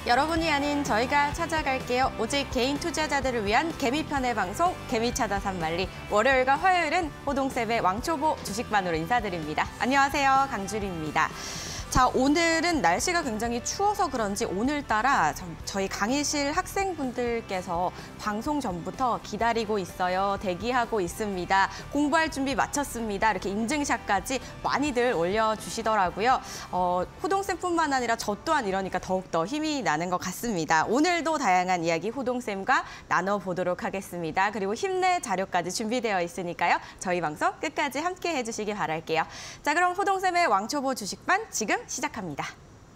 여러분이 아닌 저희가 찾아갈게요. 오직 개인 투자자들을 위한 개미편의 방송 개미차다 산말리. 월요일과 화요일은 호동쌤의 왕초보 주식반으로 인사드립니다. 안녕하세요. 강주리입니다. 자, 오늘은 날씨가 굉장히 추워서 그런지 오늘따라 저희 강의실 학생분들께서 방송 전부터 기다리고 있어요. 대기하고 있습니다. 공부할 준비 마쳤습니다. 이렇게 인증샷까지 많이들 올려주시더라고요. 호동쌤뿐만 아니라 저 또한 이러니까 더욱더 힘이 나는 것 같습니다. 오늘도 다양한 이야기 호동쌤과 나눠보도록 하겠습니다. 그리고 힘내 자료까지 준비되어 있으니까요. 저희 방송 끝까지 함께 해주시기 바랄게요. 자, 그럼 호동쌤의 왕초보 주식반 지금 시작합니다.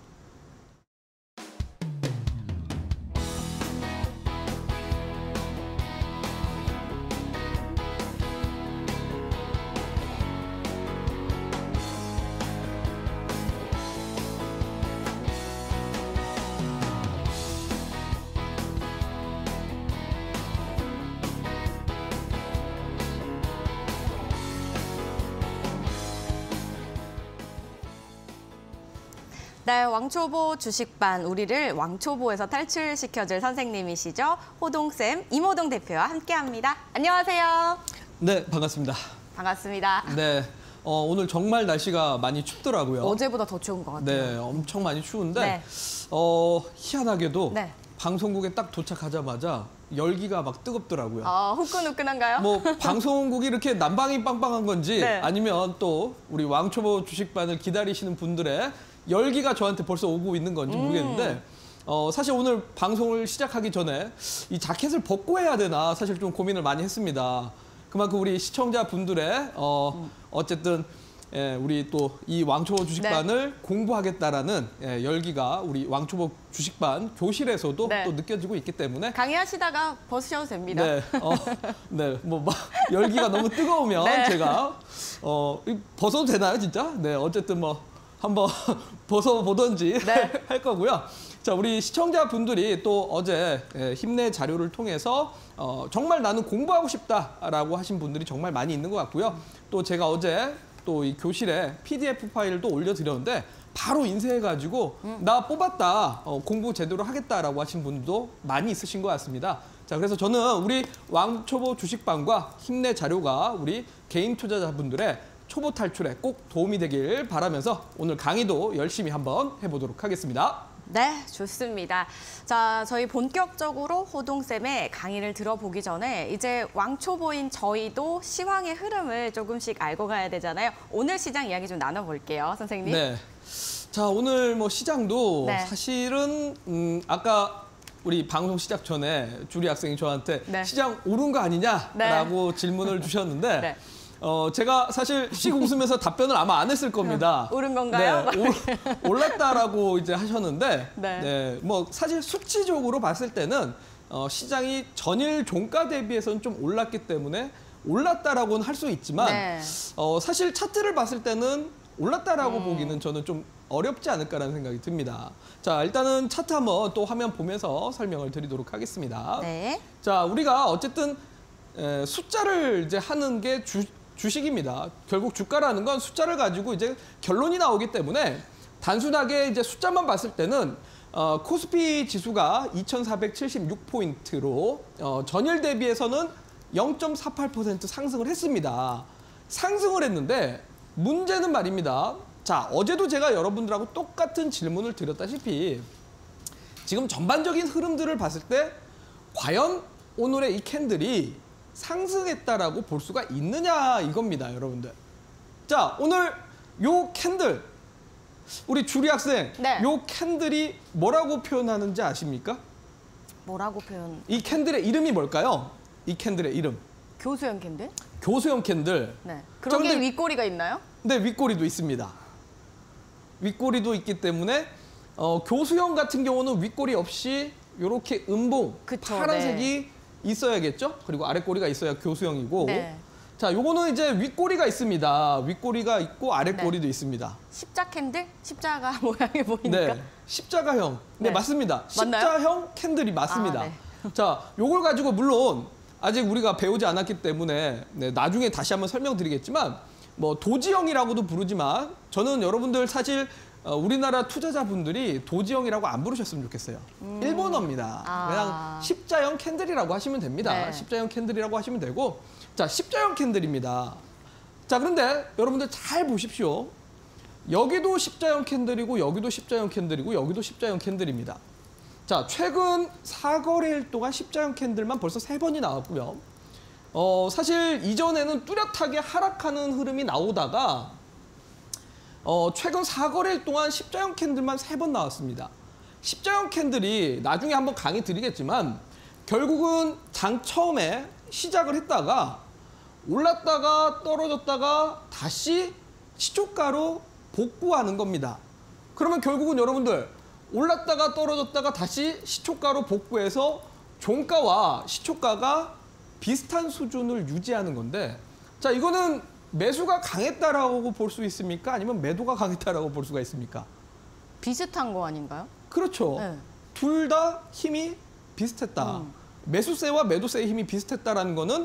네, 왕초보 주식반, 우리를 왕초보에서 탈출시켜줄 선생님이시죠. 호동쌤, 임호동 대표와 함께합니다. 안녕하세요. 네, 반갑습니다. 반갑습니다. 네, 오늘 정말 날씨가 많이 춥더라고요. 어제보다 더 추운 것 같아요. 네, 엄청 많이 추운데 네. 희한하게도 네. 방송국에 딱 도착하자마자 열기가 막 뜨겁더라고요. 후끈후끈한가요? 뭐 방송국이 이렇게 난방이 빵빵한 건지 네. 아니면 또 우리 왕초보 주식반을 기다리시는 분들의 열기가 저한테 벌써 오고 있는 건지 모르겠는데 사실 오늘 방송을 시작하기 전에 이 자켓을 벗고 해야 되나 사실 좀 고민을 많이 했습니다. 그만큼 우리 시청자분들의 어쨌든 우리 또 이 왕초보 주식반을 네. 공부하겠다라는 열기가 우리 왕초보 주식반 교실에서도 네. 또 느껴지고 있기 때문에 강의하시다가 벗으셔도 됩니다. 네, 뭐 열기가 너무 뜨거우면 네. 제가 벗어도 되나요, 진짜? 네, 어쨌든 뭐 한번 벗어보던지 네. 할 거고요. 자, 우리 시청자분들이 또 어제 힘내 자료를 통해서 정말 나는 공부하고 싶다라고 하신 분들이 정말 많이 있는 것 같고요. 또 제가 어제 또 이 교실에 PDF 파일도 올려드렸는데 바로 인쇄해가지고 나 뽑았다, 공부 제대로 하겠다라고 하신 분들도 많이 있으신 것 같습니다. 자, 그래서 저는 우리 왕초보 주식반과 힘내 자료가 우리 개인 투자자분들의 초보 탈출에 꼭 도움이 되길 바라면서 오늘 강의도 열심히 한번 해보도록 하겠습니다. 네, 좋습니다. 자, 저희 본격적으로 호동쌤의 강의를 들어보기 전에 이제 왕초보인 저희도 시황의 흐름을 조금씩 알고 가야 되잖아요. 오늘 시장 이야기 좀 나눠볼게요, 선생님. 네. 자, 오늘 뭐 시장도 네. 사실은 아까 우리 방송 시작 전에 주리 학생이 저한테 네. 시장 오른 거 아니냐라고 질문을 주셨는데 네. 제가 사실 씩 웃으면서 답변을 아마 안 했을 겁니다. 오른 건가요? 네, 올랐다라고 이제 하셨는데, 네. 네, 뭐 사실 수치적으로 봤을 때는 시장이 전일 종가 대비해서는 좀 올랐기 때문에 올랐다라고는 할 수 있지만, 네. 사실 차트를 봤을 때는 올랐다라고 보기는 저는 좀 어렵지 않을까라는 생각이 듭니다. 자, 일단은 차트 한번 또 화면 보면서 설명을 드리도록 하겠습니다. 네. 자, 우리가 어쨌든 숫자를 이제 하는 게 주식입니다. 결국 주가라는 건 숫자를 가지고 이제 결론이 나오기 때문에 단순하게 이제 숫자만 봤을 때는 코스피 지수가 2,476포인트로 전일 대비해서는 0.48% 상승을 했습니다. 상승을 했는데 문제는 말입니다. 자, 어제도 제가 여러분들하고 똑같은 질문을 드렸다시피 지금 전반적인 흐름들을 봤을 때 과연 오늘의 이 캔들이 상승했다라고 볼 수가 있느냐 이겁니다, 여러분들. 자, 오늘 요 캔들, 우리 주리 학생, 네. 요 캔들이 뭐라고 표현하는지 아십니까? 뭐라고 표현? 이 캔들의 이름이 뭘까요? 이 캔들의 이름. 교수형 캔들? 교수형 캔들. 네. 그런 게 근데- 윗꼬리가 있나요? 네, 윗꼬리도 있습니다. 윗꼬리도 있기 때문에 교수형 같은 경우는 윗꼬리 없이 이렇게 음봉, 그쵸, 파란색이 있어야겠죠? 그리고 아랫꼬리가 있어야 교수형이고. 네. 자, 요거는 이제 윗꼬리가 있습니다. 윗꼬리가 있고 아랫꼬리도 있습니다. 십자 캔들? 십자가 모양이 보이니까. 네, 십자가형. 네, 네. 맞습니다. 맞나요? 십자형 캔들이 맞습니다. 아, 네. 자, 요걸 가지고 물론 아직 우리가 배우지 않았기 때문에 나중에 다시 한번 설명드리겠지만 뭐 도지형이라고도 부르지만 저는 여러분들 사실 우리나라 투자자분들이 도지형이라고 안 부르셨으면 좋겠어요. 일본어입니다. 그냥 십자형 캔들이라고 하시면 됩니다. 네. 십자형 캔들이라고 하시면 되고, 자, 십자형 캔들입니다. 자, 그런데 여러분들 잘 보십시오. 여기도 십자형 캔들이고, 여기도 십자형 캔들이고, 여기도 십자형 캔들입니다. 자, 최근 4거래일 동안 십자형 캔들만 벌써 3번이 나왔고요. 사실 이전에는 뚜렷하게 하락하는 흐름이 나오다가 최근 4거래일 동안 십자형 캔들만 3번 나왔습니다. 십자형 캔들이 나중에 한번 강의 드리겠지만 결국은 장 처음에 시작을 했다가 올랐다가 떨어졌다가 다시 시초가로 복구하는 겁니다. 그러면 결국은 여러분들 올랐다가 떨어졌다가 다시 시초가로 복구해서 종가와 시초가가 비슷한 수준을 유지하는 건데, 자, 이거는 매수가 강했다라고 볼 수 있습니까? 아니면 매도가 강했다라고 볼 수가 있습니까? 비슷한 거 아닌가요? 그렇죠. 네. 둘 다 힘이 비슷했다. 매수세와 매도세의 힘이 비슷했다라는 거는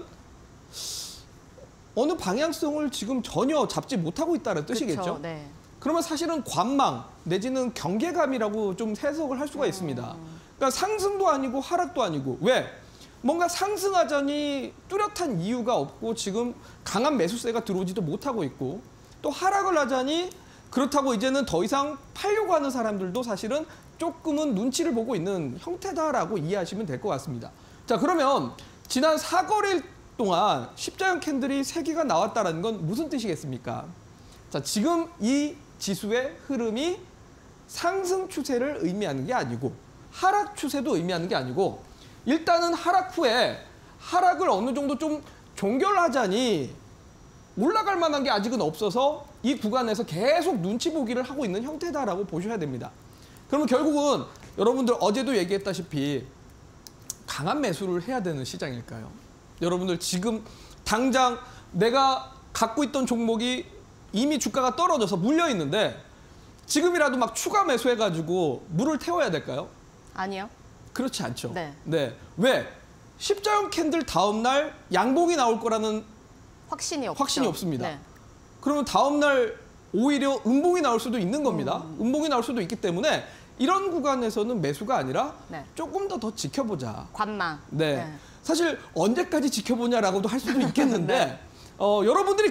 어느 방향성을 지금 전혀 잡지 못하고 있다는 뜻이겠죠. 그쵸, 네. 그러면 사실은 관망 내지는 경계감이라고 좀 해석을 할 수가 있습니다. 그러니까 상승도 아니고 하락도 아니고, 왜? 뭔가 상승하자니 뚜렷한 이유가 없고 지금 강한 매수세가 들어오지도 못하고 있고, 또 하락을 하자니 그렇다고 이제는 더 이상 팔려고 하는 사람들도 사실은 조금은 눈치를 보고 있는 형태다라고 이해하시면 될 것 같습니다. 자, 그러면 지난 4거래일 동안 십자형 캔들이 3개가 나왔다는 건 무슨 뜻이겠습니까? 자, 지금 이 지수의 흐름이 상승 추세를 의미하는 게 아니고 하락 추세도 의미하는 게 아니고, 일단은 하락 후에 하락을 어느 정도 좀 종결하자니 올라갈 만한 게 아직은 없어서 이 구간에서 계속 눈치 보기를 하고 있는 형태다라고 보셔야 됩니다. 그러면 결국은 여러분들 어제도 얘기했다시피 강한 매수를 해야 되는 시장일까요? 여러분들 지금 당장 내가 갖고 있던 종목이 이미 주가가 떨어져서 물려 있는데 지금이라도 막 추가 매수해가지고 물을 태워야 될까요? 아니요. 그렇지 않죠. 네. 왜? 십자형 캔들 다음 날 양봉이 나올 거라는 확신이 없죠. 확신이 없습니다. 네. 그러면 다음 날 오히려 음봉이 나올 수도 있는 겁니다. 음봉이 나올 수도 있기 때문에 이런 구간에서는 매수가 아니라 네. 조금 더 지켜보자. 관망. 네. 사실 언제까지 지켜보냐라고도 할 수도 있겠는데 네. 여러분들이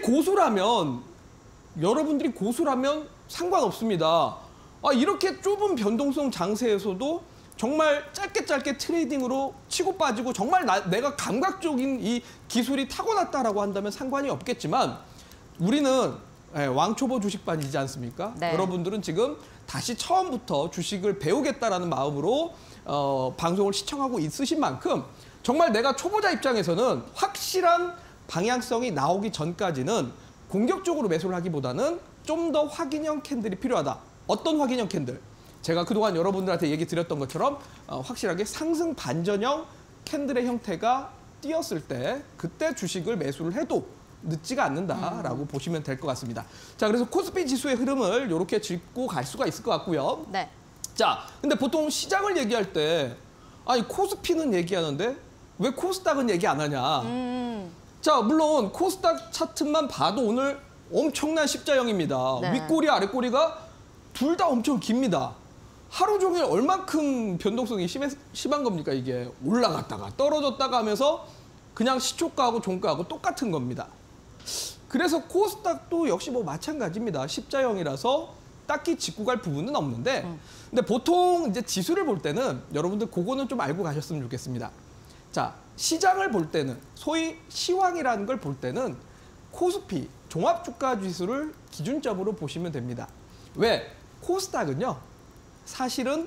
고수라면 상관없습니다. 이렇게 좁은 변동성 장세에서도 정말 짧게 트레이딩으로 치고 빠지고 정말 내가 감각적인 이 기술이 타고났다라고 한다면 상관이 없겠지만, 우리는 왕초보 주식반이지 않습니까? 네. 여러분들은 지금 다시 처음부터 주식을 배우겠다라는 마음으로 방송을 시청하고 있으신 만큼 정말 내가 초보자 입장에서는 확실한 방향성이 나오기 전까지는 공격적으로 매수를 하기보다는 좀 더 확인형 캔들이 필요하다. 어떤 확인형 캔들? 제가 그동안 여러분들한테 얘기 드렸던 것처럼 확실하게 상승 반전형 캔들의 형태가 띄었을 때 그때 주식을 매수를 해도 늦지가 않는다라고 보시면 될 것 같습니다. 자, 그래서 코스피 지수의 흐름을 이렇게 짚고 갈 수가 있을 것 같고요. 네. 자, 근데 보통 시장을 얘기할 때 코스피는 얘기하는데 왜 코스닥은 얘기 안 하냐. 자, 물론 코스닥 차트만 봐도 오늘 엄청난 십자형입니다. 네. 윗꼬리 아랫꼬리가 둘 다 엄청 깁니다. 하루 종일 얼만큼 변동성이 심한 겁니까? 이게 올라갔다가 떨어졌다가 하면서 그냥 시초가하고 종가하고 똑같은 겁니다. 그래서 코스닥도 역시 마찬가지입니다. 십자형이라서 딱히 짚고 갈 부분은 없는데, 근데 보통 이제 지수를 볼 때는 여러분들 그거는 좀 알고 가셨으면 좋겠습니다. 자, 시장을 볼 때는 소위 시황이라는 걸 볼 때는 코스피 종합주가지수를 기준점으로 보시면 됩니다. 왜? 코스닥은요, 사실은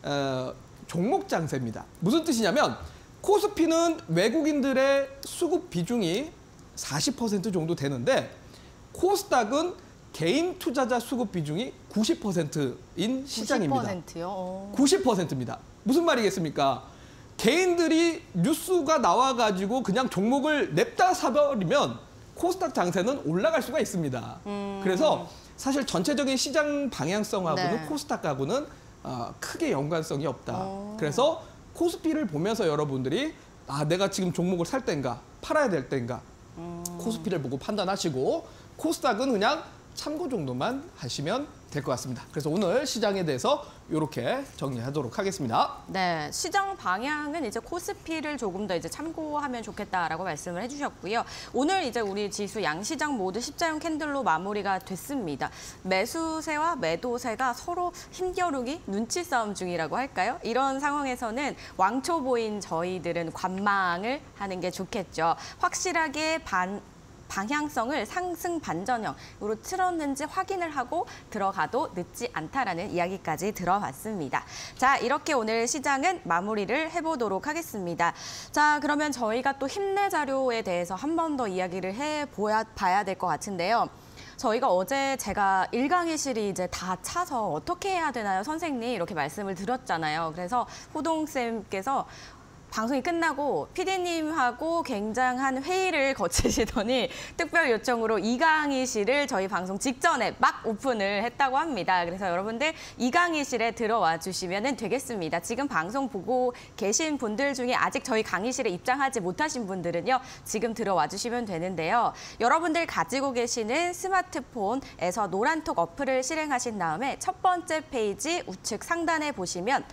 종목 장세입니다. 무슨 뜻이냐면 코스피는 외국인들의 수급 비중이 40% 정도 되는데 코스닥은 개인 투자자 수급 비중이 90%인 시장입니다. 90%요? 90%입니다. 무슨 말이겠습니까? 개인들이 뉴스가 나와가지고 그냥 종목을 냅다 사버리면 코스닥 장세는 올라갈 수가 있습니다. 그래서 사실 전체적인 시장 방향성하고는 네. 코스닥하고는 크게 연관성이 없다. 그래서 코스피를 보면서 여러분들이 내가 지금 종목을 살 때인가 팔아야 될 때인가 코스피를 보고 판단하시고, 코스닥은 그냥 참고 정도만 하시면 될 것 같습니다. 그래서 오늘 시장에 대해서 이렇게 정리하도록 하겠습니다. 네, 시장 방향은 이제 코스피를 조금 더 이제 참고하면 좋겠다라고 말씀을 해주셨고요. 오늘 이제 우리 지수 양시장 모두 십자형 캔들로 마무리가 됐습니다. 매수세와 매도세가 서로 힘겨루기, 눈치 싸움 중이라고 할까요? 이런 상황에서는 왕초보인 저희들은 관망을 하는 게 좋겠죠. 확실하게 방향성을 상승 반전형으로 틀었는지 확인을 하고 들어가도 늦지 않다라는 이야기까지 들어봤습니다. 자, 이렇게 오늘 시장은 마무리를 해보도록 하겠습니다. 자, 그러면 저희가 또 힘내 자료에 대해서 한 번 더 이야기를 봐야 될 것 같은데요. 저희가 어제 제가 일강의실이 이제 다 차서 어떻게 해야 되나요, 선생님? 이렇게 말씀을 드렸잖아요. 그래서 호동쌤께서 방송이 끝나고 PD님하고 굉장한 회의를 거치시더니 특별 요청으로 이강의실을 저희 방송 직전에 막 오픈을 했다고 합니다. 그래서 여러분들 이강의실에 들어와 주시면 되겠습니다. 지금 방송 보고 계신 분들 중에 아직 저희 강의실에 입장하지 못하신 분들은요, 지금 들어와 주시면 되는데요. 여러분들 가지고 계시는 스마트폰에서 노란톡 어플을 실행하신 다음에 첫 번째 페이지 우측 상단에 보시면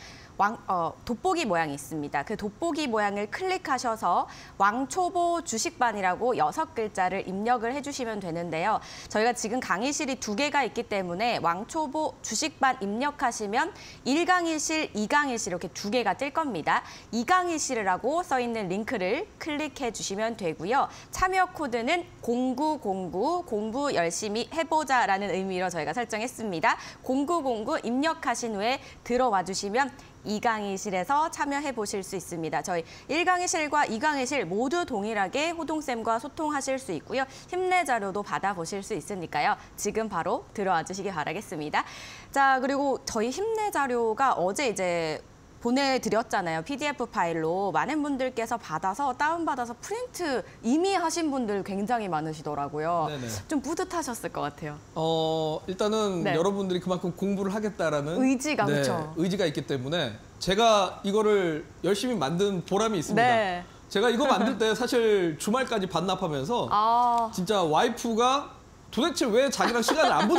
돋보기 모양이 있습니다. 그 돋보기 모양을 클릭하셔서 왕초보 주식반이라고 6글자를 입력을 해주시면 되는데요. 저희가 지금 강의실이 2개가 있기 때문에 왕초보 주식반 입력하시면 1강의실, 2강의실 이렇게 2개가 뜰 겁니다. 2강의실이라고 써있는 링크를 클릭해 주시면 되고요. 참여 코드는 0909 공부 열심히 해보자라는 의미로 저희가 설정했습니다. 0909 입력하신 후에 들어와 주시면 2강의실에서 참여해 보실 수 있습니다. 저희 1강의실과 2강의실 모두 동일하게 호동쌤과 소통하실 수 있고요. 힘내 자료도 받아보실 수 있으니까요. 지금 바로 들어와 주시기 바라겠습니다. 자, 그리고 저희 힘내 자료가 어제 이제 보내드렸잖아요. PDF 파일로. 많은 분들께서 받아서 다운받아서 프린트 이미 하신 분들 굉장히 많으시더라고요. 네네. 좀 뿌듯하셨을 것 같아요. 일단은 네. 여러분들이 그만큼 공부를 하겠다라는 의지가, 그렇죠. 의지가 있기 때문에 제가 이거를 열심히 만든 보람이 있습니다. 네. 제가 이거 만들 때 사실 주말까지 반납하면서 진짜 와이프가 도대체 왜 자기랑 시간을 안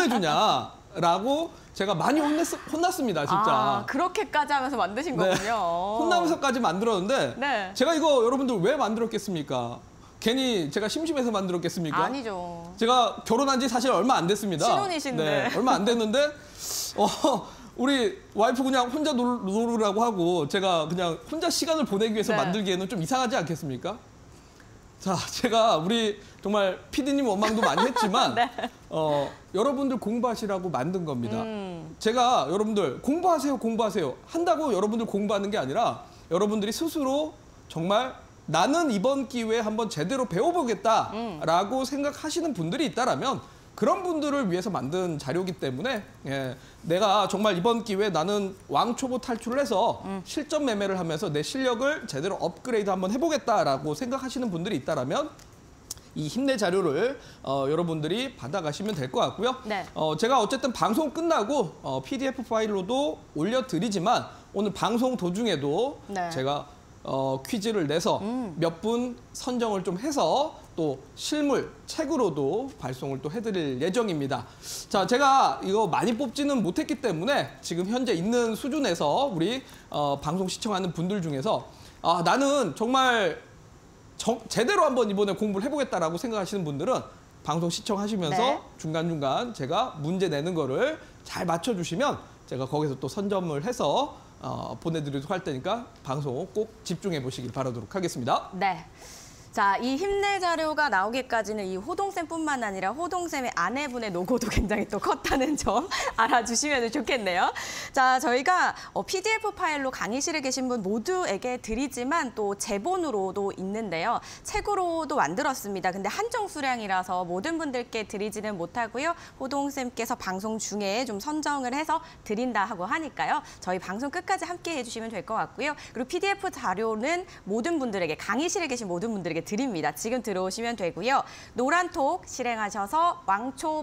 보내주냐라고 제가 많이 혼났습니다, 진짜. 그렇게까지 하면서 만드신 거군요. 혼나면서까지 만들었는데 네. 제가 이거 여러분들 왜 만들었겠습니까? 괜히 제가 심심해서 만들었겠습니까? 아니죠. 제가 결혼한 지 사실 얼마 안 됐습니다. 신혼이신데. 네, 얼마 안 됐는데 우리 와이프 그냥 혼자 놀으라고 하고 제가 그냥 혼자 시간을 보내기 위해서 네. 만들기에는 좀 이상하지 않겠습니까? 자, 제가 우리 정말 PD님 원망도 많이 했지만 네. 여러분들 공부하시라고 만든 겁니다. 제가 여러분들 공부하세요 한다고 여러분들 공부하는 게 아니라 여러분들이 스스로 정말 나는 이번 기회에 한번 제대로 배워보겠다라고 생각하시는 분들이 있다라면 그런 분들을 위해서 만든 자료이기 때문에 내가 정말 이번 기회에 나는 왕초보 탈출을 해서 실전 매매를 하면서 내 실력을 제대로 업그레이드 한번 해보겠다라고 생각하시는 분들이 있다라면 이 힘내 자료를 여러분들이 받아가시면 될 것 같고요. 네. 제가 어쨌든 방송 끝나고 PDF 파일로도 올려드리지만 오늘 방송 도중에도 네. 제가 퀴즈를 내서 몇 분 선정을 좀 해서 또 실물 책으로도 발송을 또 해드릴 예정입니다. 자, 제가 이거 많이 뽑지는 못했기 때문에 지금 현재 있는 수준에서 우리 방송 시청하는 분들 중에서 나는 정말 제대로 한번 이번에 공부를 해보겠다라고 생각하시는 분들은 방송 시청하시면서 네. 중간중간 제가 문제 내는 거를 잘 맞춰주시면 제가 거기서 또 선점을 해서 보내드리도록 할 테니까 방송 꼭 집중해 보시길 바라도록 하겠습니다. 네. 자, 이 힘내 자료가 나오기까지는 이 호동쌤뿐만 아니라 호동쌤의 아내분의 노고도 굉장히 또 컸다는 점 알아주시면 좋겠네요. 자, 저희가 PDF 파일로 강의실에 계신 분 모두에게 드리지만 또 제본으로도 있는데요. 책으로도 만들었습니다. 근데 한정 수량이라서 모든 분들께 드리지는 못하고요. 호동쌤께서 방송 중에 좀 선정을 해서 드린다 하고 하니까요. 저희 방송 끝까지 함께 해주시면 될 것 같고요. 그리고 PDF 자료는 모든 분들에게, 강의실에 계신 모든 분들에게 드립니다. 지금 들어오시면 되고요. 노란톡 실행하셔서 왕초보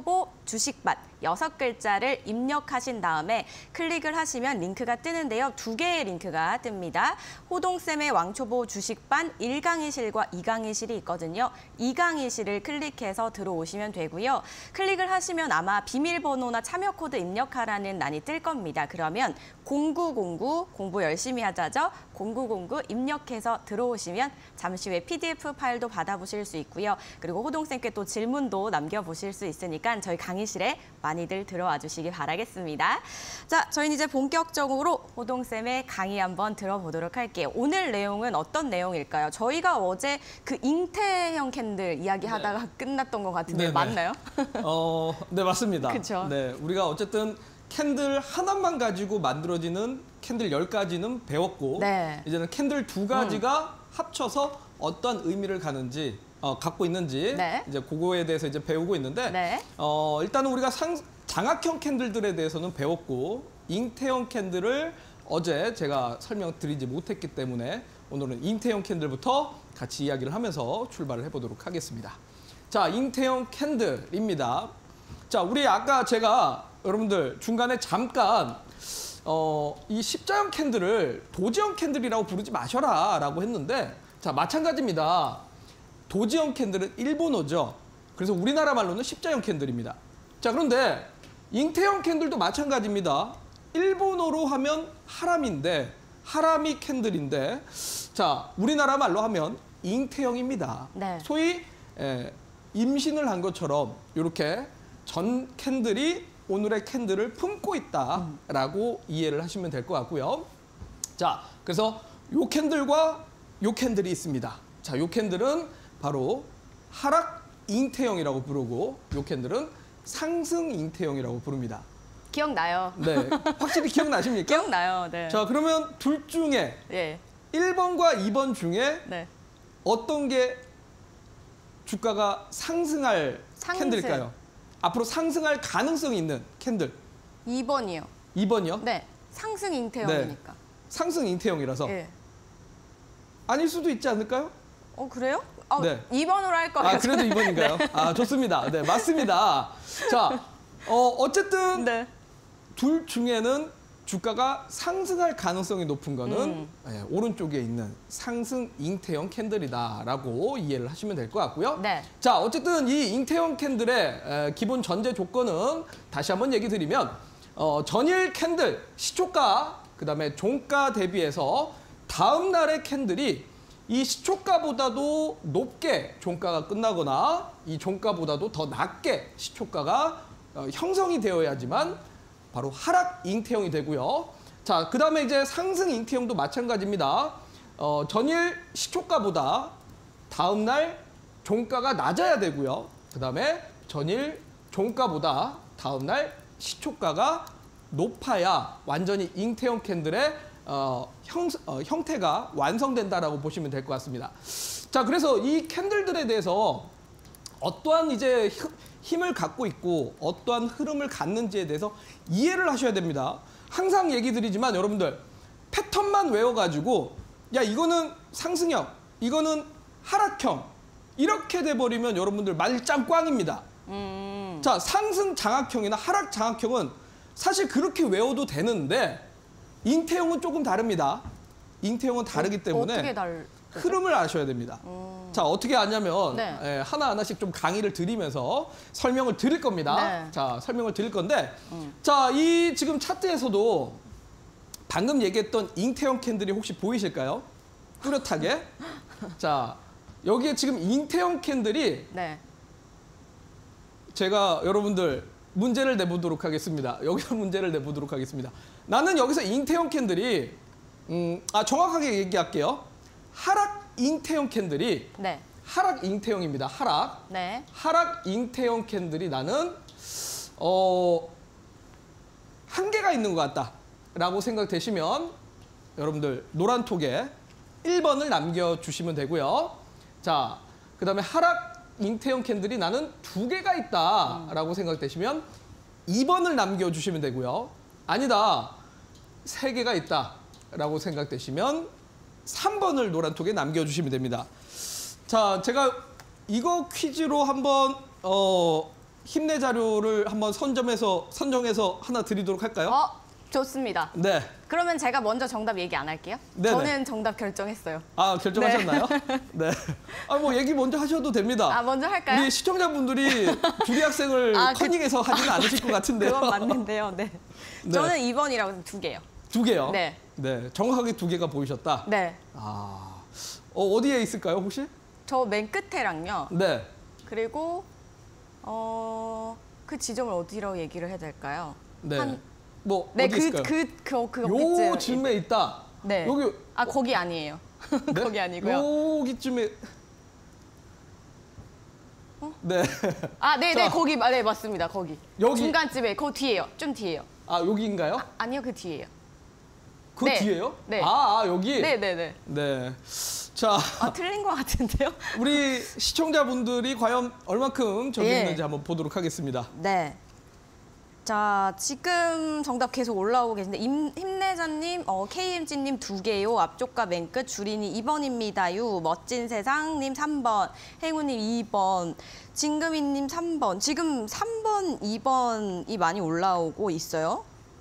주식밭 6글자를 입력하신 다음에 클릭을 하시면 링크가 뜨는데요. 2개의 링크가 뜹니다. 호동쌤의 왕초보 주식반 1강의실과 2강의실이 있거든요. 2강의실을 클릭해서 들어오시면 되고요. 클릭을 하시면 아마 비밀번호나 참여 코드 입력하라는 란이 뜰 겁니다. 그러면 0909 공부 열심히 하자죠. 0909 입력해서 들어오시면 잠시 후에 PDF 파일도 받아보실 수 있고요. 그리고 호동쌤께 또 질문도 남겨보실 수 있으니까 저희 강의실에 많이들 들어와 주시기 바라겠습니다. 자, 저희는 이제 본격적으로 호동쌤의 강의 한번 들어보도록 할게요. 오늘 내용은 어떤 내용일까요? 저희가 어제 그 잉태형 캔들 이야기하다가 끝났던 것 같은데 네네. 맞나요? 네, 맞습니다. 그쵸. 네, 우리가 어쨌든 캔들 하나만 가지고 만들어지는 캔들 10가지는 배웠고 네. 이제는 캔들 2가지가 합쳐서 어떤 의미를 갖고 있는지 네. 이제 그거에 대해서 이제 배우고 있는데 네. 일단은 우리가 장학형 캔들들에 대해서는 배웠고 잉태형 캔들을 어제 제가 설명드리지 못했기 때문에 오늘은 잉태형 캔들부터 같이 이야기를 하면서 출발을 해보도록 하겠습니다. 자, 잉태형 캔들입니다. 자, 우리 아까 제가 여러분들 중간에 잠깐 이 십자형 캔들을 도지형 캔들이라고 부르지 마셔라 라고 했는데 자, 마찬가지입니다. 도지형 캔들은 일본어죠. 그래서 우리나라 말로는 십자형 캔들입니다. 자, 그런데 잉태형 캔들도 마찬가지입니다. 일본어로 하면 하라미인데 하라미 캔들인데 자, 우리나라 말로 하면 잉태형입니다. 네. 소위 임신을 한 것처럼 이렇게 전 캔들이 오늘의 캔들을 품고 있다라고 이해를 하시면 될 것 같고요. 자, 그래서 요 캔들과 요 캔들이 있습니다. 자, 요 캔들은 바로 하락 잉태형이라고 부르고 요 캔들은 상승 잉태형이라고 부릅니다. 기억나요. 네, 확실히 기억나십니까? 기억나요. 네. 자, 그러면 둘 중에 예. 1번과 2번 중에 네. 어떤 게 주가가 상승할 상승. 캔들일까요? 앞으로 상승할 가능성이 있는 캔들. 2번이요. 2번이요? 네. 상승 잉태형이니까. 상승 잉태형이라서 예. 아닐 수도 있지 않을까요? 그래요? 네. 2번으로 할 거예요. 아, 그래도 2번인가요? 네. 아, 좋습니다. 네, 맞습니다. 자, 어쨌든 네. 둘 중에는 주가가 상승할 가능성이 높은 거는 오른쪽에 있는 상승 잉태형 캔들이다라고 이해를 하시면 될 것 같고요. 네. 자, 어쨌든 이 잉태형 캔들의 기본 전제 조건은 다시 한번 얘기 드리면 전일 캔들 시초가 그다음에 종가 대비해서 다음 날의 캔들이 이 시초가보다도 높게 종가가 끝나거나 이 종가보다도 더 낮게 시초가가 형성이 되어야지만 바로 하락 잉태형이 되고요. 자, 그다음에 이제 상승 잉태형도 마찬가지입니다. 전일 시초가보다 다음 날 종가가 낮아야 되고요. 그다음에 전일 종가보다 다음 날 시초가가 높아야 완전히 잉태형 캔들의 형태가 완성된다라고 보시면 될 것 같습니다. 자, 그래서 이 캔들들에 대해서 어떠한 이제 힘을 갖고 있고 어떠한 흐름을 갖는지에 대해서 이해를 하셔야 됩니다. 항상 얘기 드리지만 여러분들 패턴만 외워가지고 야, 이거는 상승형, 이거는 하락형 이렇게 돼버리면 여러분들 말짱 꽝입니다. 자, 상승 장악형이나 하락 장악형은 사실 그렇게 외워도 되는데 잉태형은 조금 다릅니다. 잉태형은 다르기 때문에 어떻게 흐름을 아셔야 됩니다. 자, 어떻게 아냐면 네. 하나하나씩 좀 강의를 드리면서 설명을 드릴 겁니다. 네. 자, 설명을 드릴 건데 자, 이 지금 차트에서도 방금 얘기했던 잉태형 캔들이 혹시 보이실까요? 뚜렷하게. 자, 여기에 지금 잉태형 캔들이 네. 제가 여러분들 문제를 내보도록 하겠습니다. 여기서 문제를 내보도록 하겠습니다. 나는 여기서 잉태형 캔들이 정확하게 얘기할게요. 하락 잉태형 캔들이 네. 하락 잉태형입니다. 하락. 네. 하락 잉태형 캔들이 나는 한계가 있는 것 같다라고 생각되시면 여러분들 노란 톡에 1번을 남겨주시면 되고요. 자, 그다음에 하락 잉태형 캔들이 나는 2개가 있다라고 생각되시면 2번을 남겨주시면 되고요. 아니다, 3개가 있다라고 생각되시면 3번을 노란톡에 남겨주시면 됩니다. 자, 제가 이거 퀴즈로 한번 힘내 자료를 한번 선정해서 하나 드리도록 할까요? 좋습니다. 네. 그러면 제가 먼저 정답 얘기 안 할게요. 네네. 저는 정답 결정했어요. 아, 결정하셨나요? 네. 아, 뭐 얘기 먼저 하셔도 됩니다. 먼저 할까요? 우리 시청자분들이 주리 학생을 컨닝해서 하지는 않으실 것 같은데요. 그건 맞는데요. 네. 네. 저는 2번이라고 2개요. 2개요? 네. 네. 정확하게 2개가 보이셨다? 네. 어디에 있을까요, 혹시? 저 맨 끝에랑요. 네. 그리고 그 지점을 어디라고 얘기를 해야 될까요? 네. 네, 어디 있을까요? 거기쯤. 요 쯤에 있다. 네. 여기 거기 아니에요. 네? 거기 아니고요. 여기쯤에 네. 네, 자. 거기 네, 맞습니다. 거기. 여기. 중간쯤에 그 뒤에요. 좀 뒤에요. 여기인가요? 아니요, 그 뒤에요. 그 네. 뒤에요? 네. 여기? 네, 네, 네. 네. 자, 틀린 것 같은데요? 우리 시청자분들이 과연 얼만큼 저기 예. 있는지 한번 보도록 하겠습니다. 네. 자, 지금 정답 계속 올라오고 계신데 힘내자님, KMG님 2개요. 앞쪽과 맨 끝 주린이 2번입니다요. 멋진 세상님 3번, 행우님 2번, 진금이님 3번. 지금 3번, 2번이 많이 올라오고 있어요.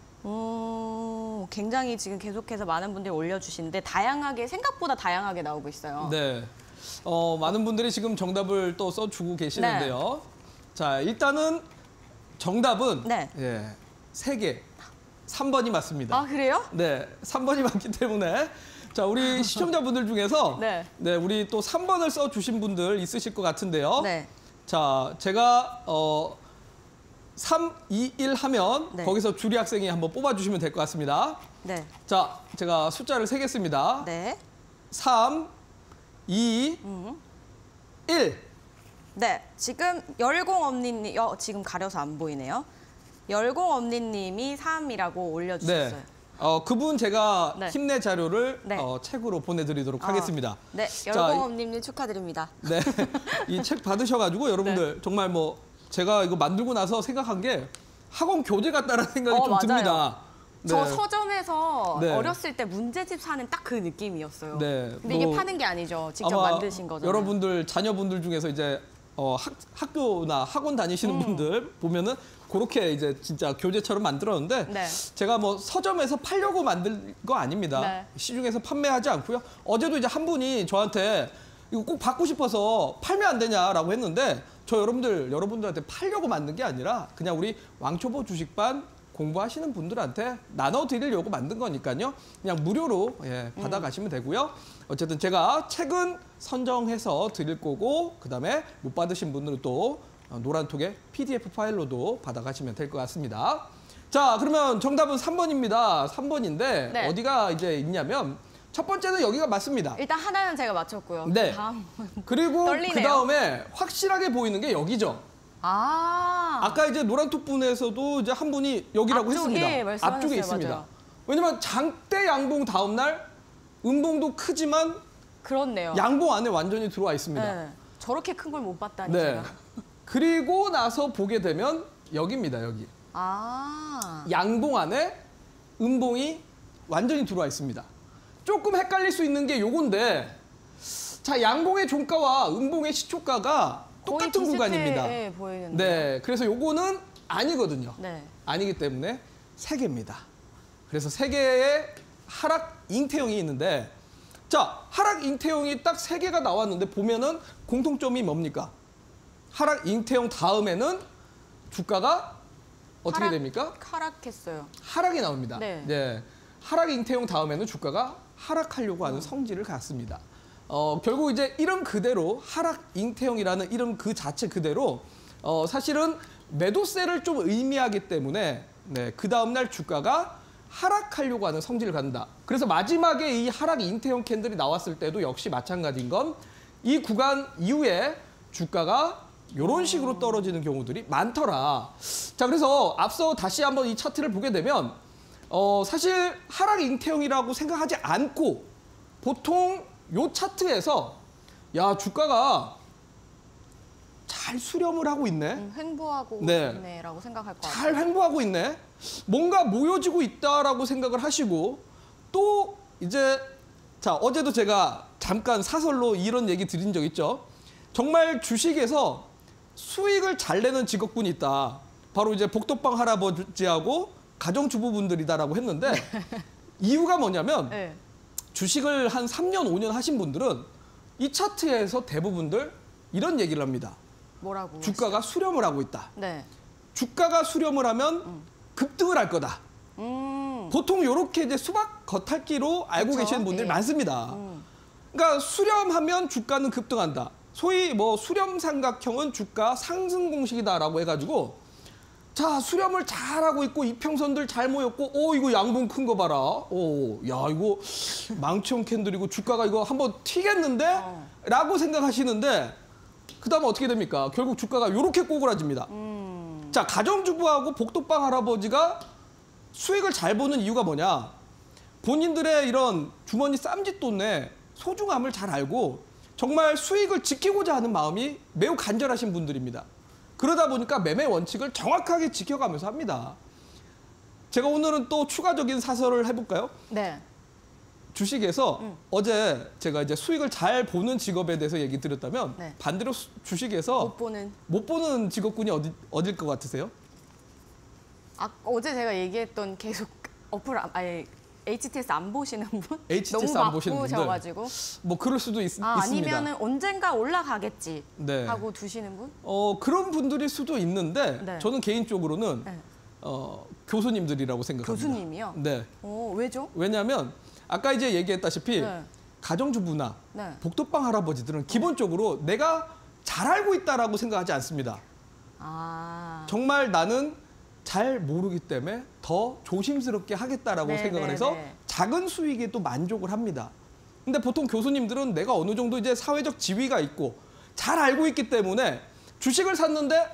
굉장히 지금 계속해서 많은 분들이 올려주시는데 생각보다 다양하게 나오고 있어요. 네. 많은 분들이 지금 정답을 또 써주고 계시는데요. 자, 일단은 정답은 네. 3개. 3번이 맞습니다. 그래요? 네, 3번이 맞기 때문에 자, 우리 시청자분들 중에서 네. 우리 또 3번을 써주신 분들 있으실 것 같은데요. 네. 자, 제가 3, 2, 1 하면 네. 거기서 주리 학생이 한번 뽑아주시면 될 것 같습니다. 네. 자, 제가 숫자를 세겠습니다. 네. 3, 2, 1. 네, 지금 열공엄니님, 지금 가려서 안 보이네요. 열공엄니님이 3이라고 올려주셨어요. 네. 그분 제가 네. 힘내 자료를 네. 책으로 보내드리도록 하겠습니다. 네, 자, 열공엄님 축하드립니다. 네, 이 책 받으셔가지고 여러분들 정말 뭐 제가 이거 만들고 나서 생각한 게 학원 교재 같다라는 생각이 좀 맞아요. 듭니다. 저 네. 서점에서 네. 어렸을 때 문제집 사는 딱 그 느낌이었어요. 네. 근데 이게 파는 게 아니죠. 직접 아마 만드신 거잖아요. 여러분들 자녀분들 중에서 이제 학교나 학원 다니시는 분들 보면은 그렇게 이제 진짜 교재처럼 만들었는데 네. 제가 뭐 서점에서 팔려고 만든 거 아닙니다. 네. 시중에서 판매하지 않고요. 어제도 이제 한 분이 저한테 이거 꼭 받고 싶어서 팔면 안 되냐라고 했는데 저 여러분들한테 팔려고 만든 게 아니라 그냥 우리 왕초보 주식반 공부하시는 분들한테 나눠드리려고 만든 거니까요. 그냥 무료로 받아가시면 되고요. 어쨌든 제가 책은 선정해서 드릴 거고 그다음에 못 받으신 분들은 또 노란톡에 PDF 파일로도 받아가시면 될 것 같습니다. 자, 그러면 정답은 3번입니다. 3번인데 네. 어디가 이제 있냐면 첫 번째는 여기가 맞습니다. 일단 하나는 제가 맞췄고요. 네. 다음. 그리고 떨리네요. 그다음에 확실하게 보이는 게 여기죠. 아까 이제 노란톡 분에서도 이제 한 분이 여기라고 앞쪽에 했습니다. 말씀하셨어요. 앞쪽에 있습니다. 맞아요. 왜냐면 장대 양봉 다음 날 음봉도 크지만 그렇네요. 양봉 안에 완전히 들어와 있습니다. 네. 저렇게 큰 걸 못 봤다니 네. 제가. 그리고 나서 보게 되면 여기입니다. 여기. 양봉 안에 음봉이 완전히 들어와 있습니다. 조금 헷갈릴 수 있는 게 요건데 자, 양봉의 종가와 음봉의 시초가가 똑같은 거의 구간입니다. 비슷해 보이는데. 네, 그래서 요거는 아니거든요. 네. 아니기 때문에 3개입니다. 그래서 3개의 하락 잉태형이 있는데 자, 하락 잉태형이 딱 3개가 나왔는데 보면은 공통점이 뭡니까? 하락 잉태형 다음에는 주가가 어떻게 됩니까? 하락했어요. 하락이 나옵니다. 네. 하락 잉태형 다음에는 주가가 하락하려고 하는 성질을 갖습니다. 결국 이제 이름 그대로 하락 잉태형이라는 이름 그 자체 그대로 사실은 매도세를 좀 의미하기 때문에 그 다음날 주가가 하락하려고 하는 성질을 갖는다. 그래서 마지막에 이 하락 잉태형 캔들이 나왔을 때도 역시 마찬가지인 건 이 구간 이후에 주가가 이런 식으로 떨어지는 경우들이 많더라. 자, 그래서 앞서 다시 한번 이 차트를 보게 되면 사실 하락 잉태형이라고 생각하지 않고 보통 요 차트에서 야, 주가가 잘 수렴을 하고 있네. 횡보하고 네. 있네라고 생각할 것 같아요. 잘 횡보하고 있네. 뭔가 모여지고 있다라고 생각을 하시고 또 이제 자, 어제도 제가 잠깐 사설로 이런 얘기 드린 적 있죠. 정말 주식에서 수익을 잘 내는 직업군이 있다. 바로 이제 복덕방 할아버지하고 가정주부분들이다라고 했는데 이유가 뭐냐면 네. 주식을 한 3년, 5년 하신 분들은 이 차트에서 대부분들 이런 얘기를 합니다. 뭐라고? 주가가 수렴을 하고 있다. 네. 주가가 수렴을 하면 급등을 할 거다. 보통 이렇게 이제 수박 겉핥기로 알고 그쵸? 계시는 분들이 예. 많습니다. 그러니까 수렴하면 주가는 급등한다. 소위 뭐 수렴 삼각형은 주가 상승 공식이다라고 해가지고 자 수렴을 잘하고 있고 이평선들 잘 모였고 오 이거 양봉 큰 거 봐라. 오 야 이거 망치형 캔들이고 주가가 이거 한번 튀겠는데? 라고 생각하시는데 그다음에 어떻게 됩니까? 결국 주가가 이렇게 꼬그라집니다. 자 가정주부하고 복덕방 할아버지가 수익을 잘 보는 이유가 뭐냐? 본인들의 이런 주머니 쌈짓돈의 소중함을 잘 알고 정말 수익을 지키고자 하는 마음이 매우 간절하신 분들입니다. 그러다 보니까 매매 원칙을 정확하게 지켜가면서 합니다. 제가 오늘은 또 추가적인 사설을 해볼까요? 네. 주식에서 어제 제가 이제 수익을 잘 보는 직업에 대해서 얘기 드렸다면 네. 반대로 주식에서 못 보는 직업군이 어딜 것 같으세요? 어제 제가 얘기했던 계속 아니 HTS 안 보시는 분? HTS 너무 안 보시는 분들. 바쁘셔가지고 뭐 그럴 수도 있습니다. 아니면은 언젠가 올라가겠지 네. 하고 두시는 분? 그런 분들일 수도 있는데 네. 저는 개인적으로는 네. 교수님들이라고 생각합니다. 교수님이요? 네. 왜죠? 왜냐하면 아까 이제 얘기했다시피 네. 가정주부나 네. 복덕방 할아버지들은 기본적으로 내가 잘 알고 있다라고 생각하지 않습니다. 정말 나는 잘 모르기 때문에 더 조심스럽게 하겠다라고 네, 생각을 네, 해서 네. 작은 수익에 또 만족을 합니다. 근데 보통 교수님들은 내가 어느 정도 이제 사회적 지위가 있고 잘 알고 있기 때문에 주식을 샀는데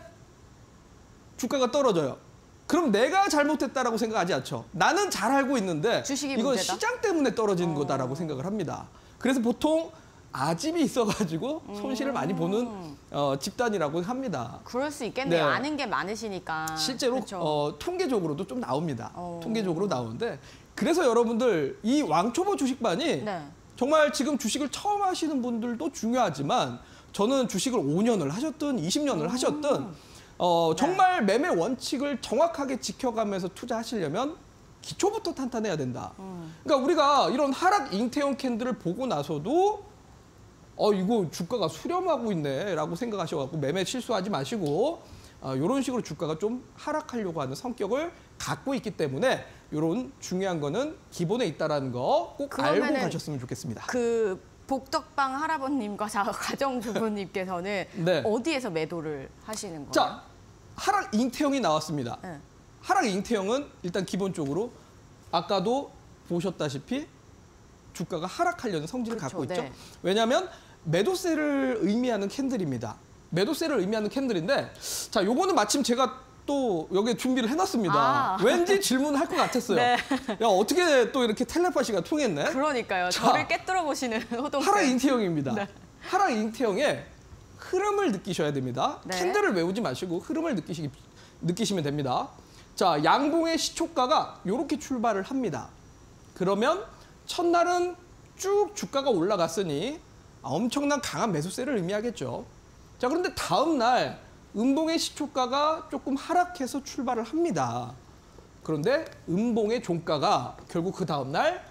주가가 떨어져요. 그럼 내가 잘못했다라고 생각하지 않죠. 나는 잘 알고 있는데 주식이 이건 문제다? 시장 때문에 떨어지는 거다라고 생각을 합니다. 그래서 보통 아집이 있어가지고 손실을 많이 보는 집단이라고 합니다. 그럴 수 있겠네요. 네. 아는 게 많으시니까. 실제로 그렇죠. 통계적으로도 좀 나옵니다. 통계적으로 나오는데 그래서 여러분들 이 왕초보 주식반이 네. 정말 지금 주식을 처음 하시는 분들도 중요하지만 저는 주식을 5년을 하셨든 20년을 하셨든 정말 매매 원칙을 정확하게 지켜가면서 투자하시려면 기초부터 탄탄해야 된다. 그러니까 우리가 이런 하락 잉태형 캔들을 보고 나서도 이거 주가가 수렴하고 있네라고 생각하셔갖고 매매 실수하지 마시고 이런 식으로 주가가 좀 하락하려고 하는 성격을 갖고 있기 때문에 이런 중요한 거는 기본에 있다라는 거 꼭 알고 가셨으면 좋겠습니다. 그 복덕방 할아버님과 가정주부님께서는 네. 어디에서 매도를 하시는 거예요? 자, 하락 잉태형이 나왔습니다. 네. 하락 잉태형은 일단 기본적으로 아까도 보셨다시피 주가가 하락하려는 성질을 그렇죠, 갖고 있죠. 네. 왜냐하면 매도세를 의미하는 캔들입니다. 매도세를 의미하는 캔들인데 자, 요거는 마침 제가 또 여기에 준비를 해놨습니다. 왠지 질문할 것 같았어요. 네. 야, 어떻게 또 이렇게 텔레파시가 통했네? 그러니까요. 자, 저를 깨뚫어 보시는 호동. 하락 잉태형입니다. 네. 하락 잉태형의 흐름을 느끼셔야 됩니다. 네. 캔들을 외우지 마시고 흐름을 느끼시면 됩니다. 자, 양봉의 시초가가 이렇게 출발을 합니다. 그러면 첫날은 쭉 주가가 올라갔으니 엄청난 강한 매수세를 의미하겠죠. 자, 그런데 다음 날 음봉의 시초가가 조금 하락해서 출발을 합니다. 그런데 음봉의 종가가 결국 그 다음 날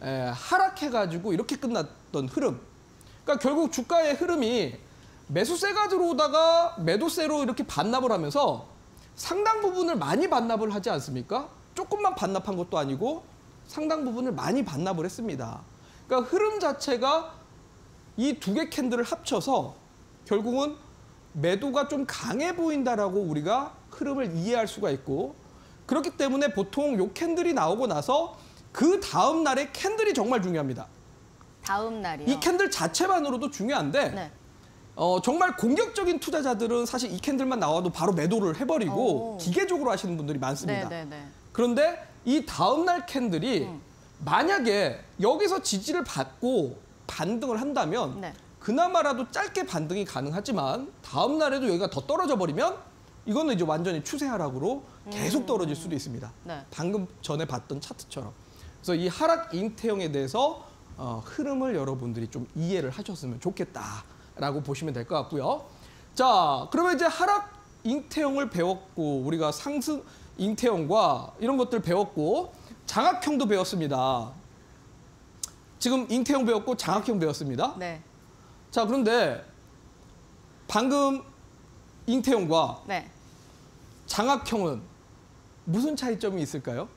하락해가지고 이렇게 끝났던 흐름. 그러니까 결국 주가의 흐름이 매수세가 들어오다가 매도세로 이렇게 반납을 하면서 상당 부분을 많이 반납을 하지 않습니까? 조금만 반납한 것도 아니고 상당 부분을 많이 반납을 했습니다. 그러니까 흐름 자체가 이 두 개 캔들을 합쳐서 결국은 매도가 좀 강해 보인다라고 우리가 흐름을 이해할 수가 있고 그렇기 때문에 보통 요 캔들이 나오고 나서 그 다음 날의 캔들이 정말 중요합니다. 다음 날이요? 이 캔들 자체만으로도 중요한데 네. 정말 공격적인 투자자들은 사실 이 캔들만 나와도 바로 매도를 해버리고 기계적으로 하시는 분들이 많습니다. 그런데 이 다음날 캔들이 만약에 여기서 지지를 받고 반등을 한다면 네. 그나마라도 짧게 반등이 가능하지만 다음 날에도 여기가 더 떨어져 버리면 이거는 이제 완전히 추세 하락으로 계속 떨어질 수도 있습니다. 네. 방금 전에 봤던 차트처럼. 그래서 이 하락 잉태형에 대해서 흐름을 여러분들이 좀 이해를 하셨으면 좋겠다라고 보시면 될 것 같고요. 자, 그러면 이제 하락 잉태형을 배웠고 우리가 상승 잉태형과 이런 것들 배웠고 장악형도 배웠습니다. 지금 잉태형 배웠고 장악형 배웠습니다. 네. 자, 그런데 방금 잉태형과 네. 장악형은 무슨 차이점이 있을까요?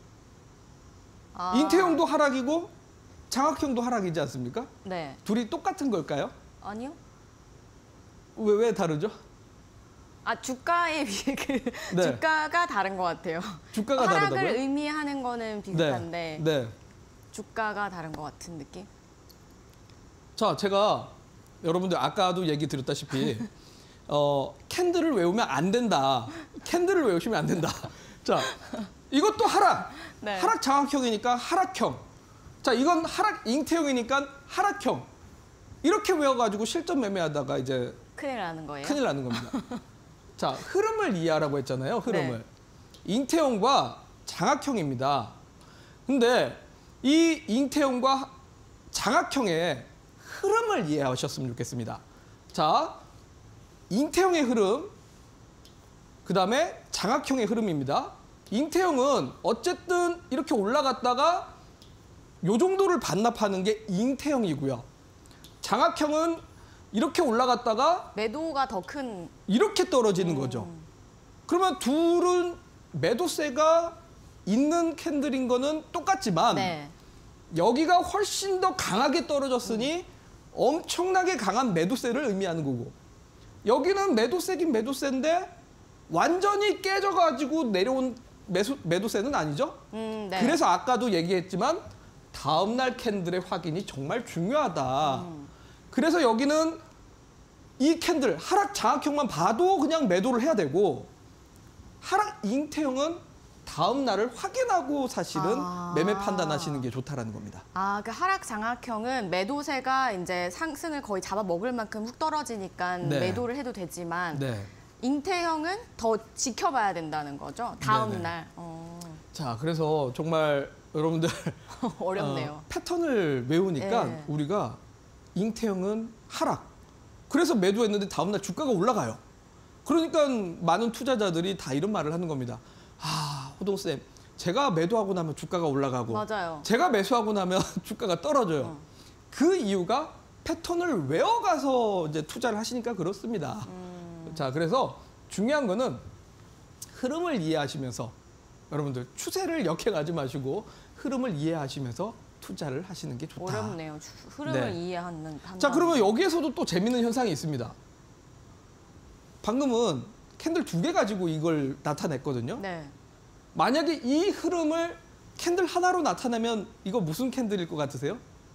아, 잉태형도 하락이고 장악형도 하락이지 않습니까? 네. 둘이 똑같은 걸까요? 아니요. 왜 다르죠? 아, 주가에 비해 네. 주가가 다른 것 같아요. 주가가 하락을 다르다고요? 의미하는 거는 비슷한데 네. 주가가 다른 것 같은 느낌? 자, 제가 여러분들 아까도 얘기 드렸다시피 캔들을 외우면 안 된다. 캔들을 외우시면 안 된다. 자, 이것도 하락. 네. 하락 장악형이니까 하락형. 자, 이건 하락 잉태형이니까 하락형. 이렇게 외워가지고 실전 매매하다가 이제 큰일 나는 거예요. 큰일 나는 겁니다. 자, 흐름을 이해하라고 했잖아요. 흐름을. 네. 잉태형과 장악형입니다. 근데 이 잉태형과 장악형의 흐름을 이해하셨으면 좋겠습니다. 자, 잉태형의 흐름, 그 다음에 장악형의 흐름입니다. 잉태형은 어쨌든 이렇게 올라갔다가 요 정도를 반납하는 게 잉태형이고요. 장악형은 이렇게 올라갔다가 매도가 더 큰. 이렇게 떨어지는 거죠. 그러면 둘은 매도세가 있는 캔들인 거는 똑같지만 네. 여기가 훨씬 더 강하게 떨어졌으니 엄청나게 강한 매도세를 의미하는 거고 여기는 매도세긴 매도세인데 완전히 깨져가지고 내려온 매도세는 아니죠. 네. 그래서 아까도 얘기했지만 다음날 캔들의 확인이 정말 중요하다. 그래서 여기는 이 캔들 하락 장악형만 봐도 그냥 매도를 해야 되고 하락 잉태형은 다음 날을 확인하고 사실은 매매 판단하시는 게 좋다라는 겁니다. 아, 그 하락 장악형은 매도세가 이제 상승을 거의 잡아먹을 만큼 훅 떨어지니까 네. 매도를 해도 되지만 네. 잉태형은 더 지켜봐야 된다는 거죠. 다음 네네. 날. 자, 그래서 정말 여러분들 어렵네요. 패턴을 외우니까 네. 우리가 잉태형은 하락. 그래서 매도했는데 다음날 주가가 올라가요. 그러니까 많은 투자자들이 다 이런 말을 하는 겁니다. 아, 호동쌤, 제가 매도하고 나면 주가가 올라가고 맞아요. 제가 매수하고 나면 주가가 떨어져요. 그 이유가 패턴을 외워가서 이제 투자를 하시니까 그렇습니다. 자, 그래서 중요한 거는 흐름을 이해하시면서 여러분들 추세를 역행하지 마시고 흐름을 이해하시면서 투자를 하시는 게 좋다. 어렵네요. 흐름을 네. 이해하는. 자, 그러면 여기에서도 또 재밌는 현상이 있습니다. 방금은 캔들 2개 가지고 이걸 나타냈거든요. 네. 만약에 이 흐름을 캔들 하나로 나타내면 이거 무슨 캔들일 것 같으세요?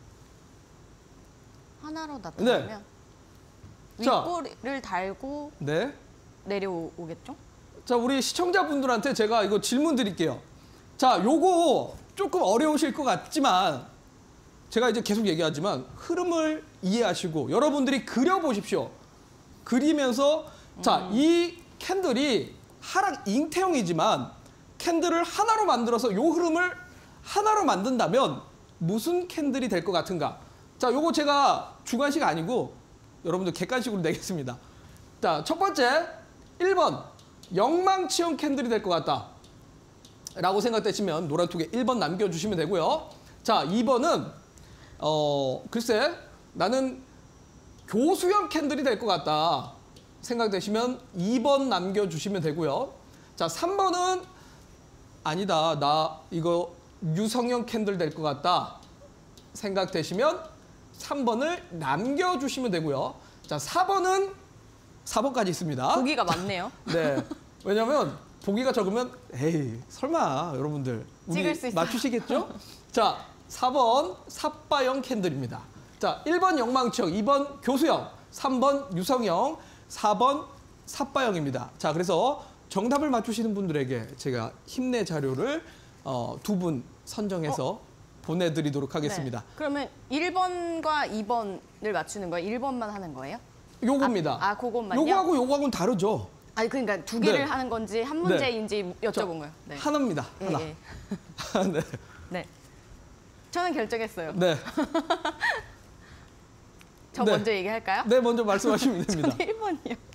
하나로 나타내면 자. 윗꼬리를 달고 네. 내려오겠죠? 자, 우리 시청자분들한테 제가 이거 질문 드릴게요. 자, 요거 조금 어려우실 것 같지만 제가 이제 계속 얘기하지만 흐름을 이해하시고 여러분들이 그려보십시오. 그리면서 자, 이 캔들이 하락 잉태형이지만 캔들을 하나로 만들어서 요 흐름을 하나로 만든다면 무슨 캔들이 될 것 같은가? 자, 요거 제가 주관식 아니고 여러분들 객관식으로 내겠습니다. 자, 첫 번째 1번 영망치형 캔들이 될 것 같다 라고 생각되시면 노란톡에 1번 남겨주시면 되고요. 자, 2번은 글쎄 나는 교수형 캔들이 될 것 같다 생각되시면 2번 남겨주시면 되고요. 자, 3번은 아니다, 나 이거 유성형 캔들 될 것 같다 생각되시면 3번을 남겨주시면 되고요. 자, 4번까지 있습니다. 보기가 많네요. 네. 왜냐면 보기가 적으면 에이 설마 여러분들 우리 찍을 수 있어요. 맞추시겠죠? 자, 4번 삿바형 캔들입니다. 자, 1번 영망치형, 2번 교수형, 3번 유성형, 4번 삿바형입니다. 자, 그래서 정답을 맞추시는 분들에게 제가 힘내 자료를 2분 선정해서 보내드리도록 하겠습니다. 네. 그러면 1번과 2번을 맞추는 거예요? 1번만 하는 거예요? 요겁니다. 그것만요? 요거하고 요거하고는 다르죠. 아니, 그러니까 두 개를 네. 하는 건지 한 문제인지 여쭤본 거예요. 네. 하나입니다. 예, 하나. 예. 네. 네. 저는 결정했어요. 네. 저 네. 먼저 얘기할까요? 네, 먼저 말씀하시면 됩니다. 저는 1번이요.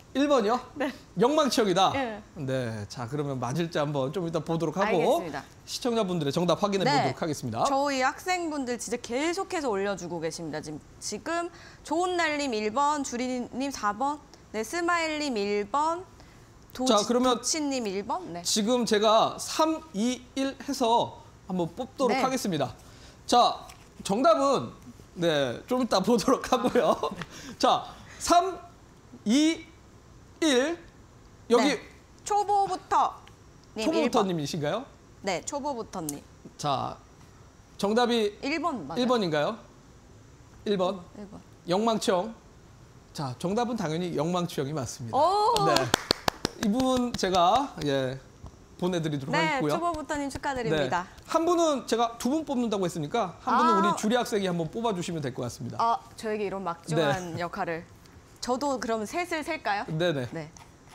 1번이요? 네. 영망치형이다. 네. 네. 자, 그러면 맞을지 한번 좀 이따 보도록 하고 알겠습니다. 시청자분들의 정답 확인해 보도록 하겠습니다. 저희 학생분들 진짜 계속해서 올려주고 계십니다. 지금 좋은 날님 1번, 주리님 4번, 네, 스마일님 1번, 자, 그러면 도치님 1번. 네. 지금 제가 3, 2, 1 해서 한번 뽑도록 네. 하겠습니다. 자, 정답은 네, 좀 이따 보도록 하고요. 자, 3, 2, 1 여기 네. 초보부터 님 1번. 초보부터님이신가요? 네, 초보부터님. 자, 정답이 1번 맞아요. 1번인가요? 1번. 1번. 영망치형. 자, 정답은 당연히 영망치형이 맞습니다. 오! 네. 이 부분 제가 보내드리도록 네, 하겠고요. 초보부터님 축하드립니다. 네. 한 분은 제가 2분 뽑는다고 했으니까 한 분은 아. 우리 주리 학생이 한번 뽑아주시면 될 것 같습니다. 아, 저에게 이런 막중한 역할을. 저도 그럼 셋을 셀까요? 네네. 네.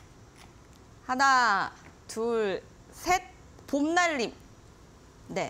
하나, 둘, 셋. 봄날님. 네.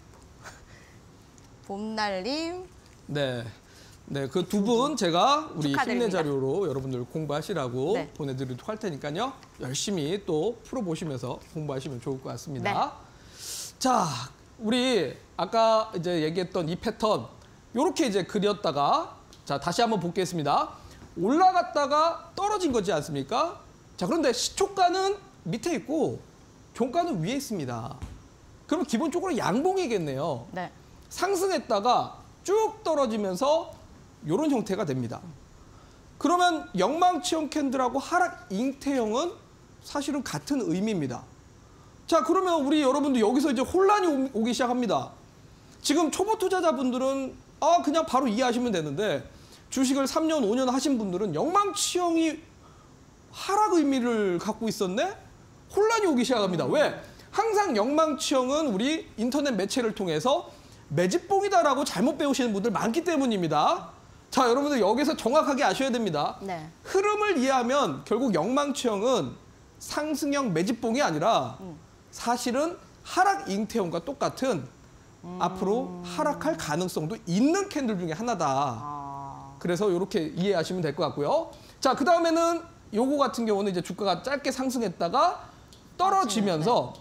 봄날님. 네. 네, 그 두 분 제가 우리 축하드립니다. 힘내 자료로 여러분들 공부하시라고 네. 보내드리도록 할 테니까요. 열심히 또 풀어보시면서 공부하시면 좋을 것 같습니다. 네. 자, 우리 아까 이제 얘기했던 이 패턴 이렇게 이제 그렸다가 자 다시 한번 보겠습니다. 올라갔다가 떨어진 거지 않습니까? 자, 그런데 시초가는 밑에 있고 종가는 위에 있습니다. 그럼 기본적으로 양봉이겠네요. 네. 상승했다가 쭉 떨어지면서 이런 형태가 됩니다. 그러면 영망치형 캔들하고 하락 잉태형은 사실은 같은 의미입니다. 자, 그러면 우리 여러분들 여기서 이제 혼란이 오기 시작합니다. 지금 초보 투자자분들은 그냥 바로 이해하시면 되는데 주식을 3년, 5년 하신 분들은 영망치형이 하락 의미를 갖고 있었네? 혼란이 오기 시작합니다. 왜? 항상 영망치형은 우리 인터넷 매체를 통해서 매집봉이다라고 잘못 배우시는 분들 많기 때문입니다. 자, 여러분들 여기서 정확하게 아셔야 됩니다. 네. 흐름을 이해하면 결국 영망치형은 상승형 매집봉이 아니라 사실은 하락 잉태형과 똑같은 앞으로 하락할 가능성도 있는 캔들 중에 하나다. 그래서 이렇게 이해하시면 될 것 같고요. 자, 그 다음에는 요거 같은 경우는 이제 주가가 짧게 상승했다가 떨어지면서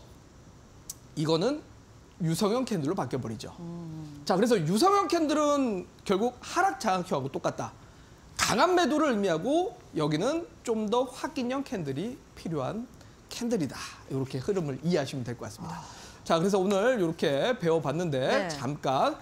이거는 유성형 캔들로 바뀌어버리죠. 자, 그래서 유성형 캔들은 결국 하락 장악형하고 똑같다. 강한 매도를 의미하고 여기는 좀 더 확인형 캔들이 필요한 캔들이다. 이렇게 흐름을 이해하시면 될 것 같습니다. 자, 그래서 오늘 이렇게 배워봤는데 네. 잠깐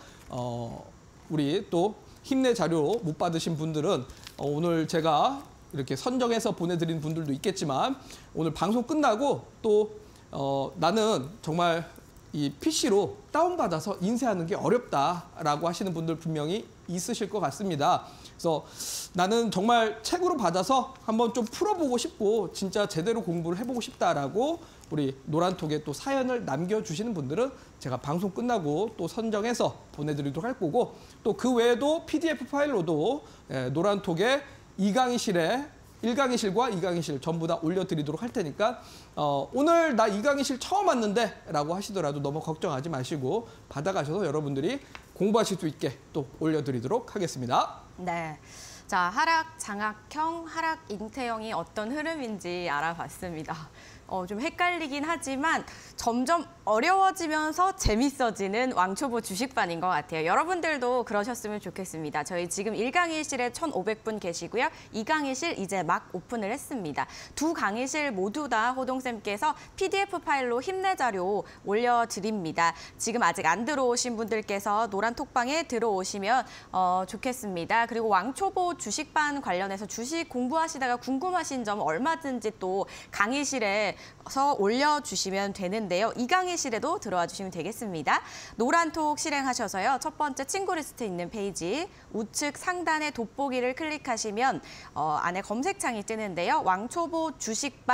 우리 또 힘내 자료 못 받으신 분들은 오늘 제가 이렇게 선정해서 보내드린 분들도 있겠지만 오늘 방송 끝나고 또 나는 정말 이 PC로 다운받아서 인쇄하는 게 어렵다라고 하시는 분들 분명히 있으실 것 같습니다. 그래서 나는 정말 책으로 받아서 한번 좀 풀어보고 싶고 진짜 제대로 공부를 해보고 싶다라고 우리 노란톡에 또 사연을 남겨주시는 분들은 제가 방송 끝나고 또 선정해서 보내드리도록 할 거고 또 그 외에도 PDF 파일로도 노란톡에 이강의실에 1강의실과 2강의실 전부 다 올려드리도록 할 테니까 오늘 나 2강의실 처음 왔는데 라고 하시더라도 너무 걱정하지 마시고 받아가셔서 여러분들이 공부하실 수 있게 또 올려드리도록 하겠습니다. 네. 자, 하락 장악형, 하락 잉태형이 어떤 흐름인지 알아봤습니다. 좀 헷갈리긴 하지만 점점 어려워지면서 재밌어지는 왕초보 주식반인 것 같아요. 여러분들도 그러셨으면 좋겠습니다. 저희 지금 1강의실에 1,500분 계시고요. 2강의실 이제 막 오픈을 했습니다. 두 강의실 모두 다 호동쌤께서 PDF 파일로 힘내 자료 올려드립니다. 지금 아직 안 들어오신 분들께서 노란 톡방에 들어오시면 좋겠습니다. 그리고 왕초보 주식반 관련해서 주식 공부하시다가 궁금하신 점 얼마든지 또 강의실에서 올려주시면 되는데요. 이 강의실에도 들어와 주시면 되겠습니다. 노란톡 실행하셔서요. 첫 번째 친구 리스트 있는 페이지 우측 상단의 돋보기를 클릭하시면 안에 검색창이 뜨는데요. 왕초보 주식반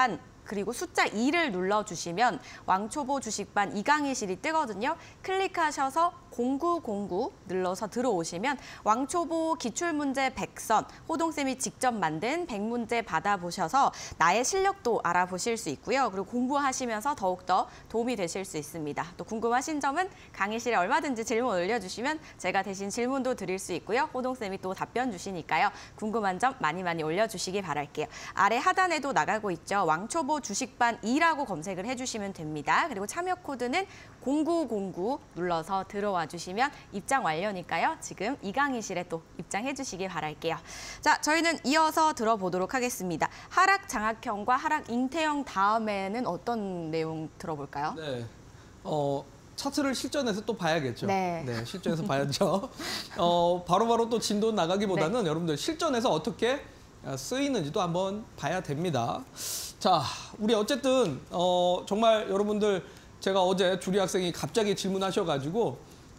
그리고 숫자 2를 눌러주시면 왕초보 주식반 이강희실이 뜨거든요. 클릭하셔서 0909 눌러서 들어오시면 왕초보 기출문제 100선, 호동쌤이 직접 만든 100문제 받아보셔서 나의 실력도 알아보실 수 있고요. 그리고 공부하시면서 더욱더 도움이 되실 수 있습니다. 또 궁금하신 점은 강의실에 얼마든지 질문 올려주시면 제가 대신 질문도 드릴 수 있고요. 호동쌤이 또 답변 주시니까요. 궁금한 점 많이 올려주시기 바랄게요. 아래 하단에도 나가고 있죠. 왕초보 주식반 2라고 검색을 해주시면 됩니다. 그리고 참여 코드는 0909 눌러서 들어와 주시면 입장 완료니까요. 지금 이강희실에 또 입장해 주시기 바랄게요. 자, 저희는 이어서 들어보도록 하겠습니다. 하락 장학형과 하락 잉태형 다음에는 어떤 내용 들어볼까요? 네. 차트를 실전에서 또 봐야겠죠. 네. 실전에서 봐야죠. 바로바로 또 진도 나가기보다는 여러분들 실전에서 어떻게 쓰이는지도 한번 봐야 됩니다. 자, 우리 어쨌든 정말 여러분들 제가 어제 주리 학생이 갑자기 질문하셔가지고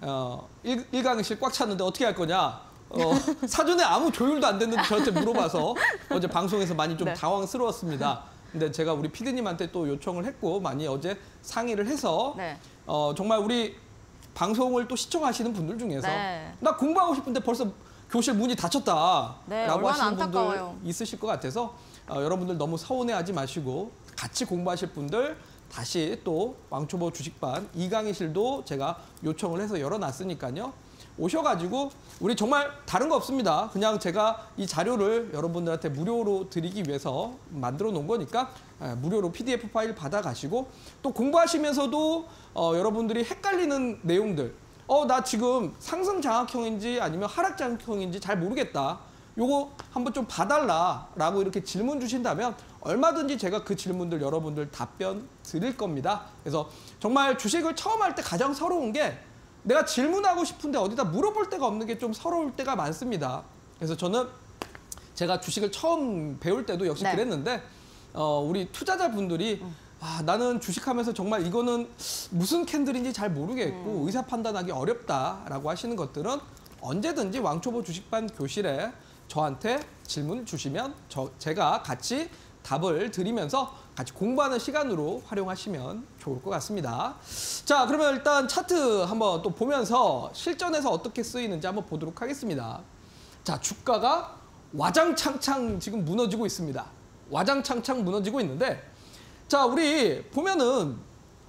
일강의실 꽉 찼는데 어떻게 할 거냐? 사전에 아무 조율도 안 됐는데 저한테 물어봐서 어제 방송에서 많이 좀 당황스러웠습니다. 근데 제가 우리 PD님한테 또 요청을 했고 많이 어제 상의를 해서 정말 우리 방송을 또 시청하시는 분들 중에서 나 공부하고 싶은데 벌써 교실 문이 닫혔다라고 하시는 안타까워요. 분들 있으실 것 같아서 여러분들 너무 서운해하지 마시고 같이 공부하실 분들 다시 또 왕초보 주식반 이강의실도 제가 요청을 해서 열어놨으니까요. 오셔가지고 우리 정말 다른 거 없습니다. 그냥 제가 이 자료를 여러분들한테 무료로 드리기 위해서 만들어 놓은 거니까 무료로 PDF 파일 받아가시고 또 공부하시면서도 여러분들이 헷갈리는 내용들 나 지금 상승 장학형인지 아니면 하락 장학형인지 잘 모르겠다. 요거 한번 좀 봐달라라고 이렇게 질문 주신다면 얼마든지 제가 그 질문들 여러분들 답변 드릴 겁니다. 그래서 정말 주식을 처음 할 때 가장 서러운 게 내가 질문하고 싶은데 어디다 물어볼 데가 없는 게 좀 서러울 때가 많습니다. 그래서 저는 제가 주식을 처음 배울 때도 역시 그랬는데 우리 투자자분들이 나는 주식하면서 정말 이거는 무슨 캔들인지 잘 모르겠고 의사 판단하기 어렵다라고 하시는 것들은 언제든지 왕초보 주식반 교실에 저한테 질문 주시면 제가 같이 답을 드리면서 같이 공부하는 시간으로 활용하시면 좋을 것 같습니다. 자, 그러면 일단 차트 한번 또 보면서 실전에서 어떻게 쓰이는지 한번 보도록 하겠습니다. 자, 주가가 와장창창 지금 무너지고 있습니다. 와장창창 무너지고 있는데 자, 우리 보면은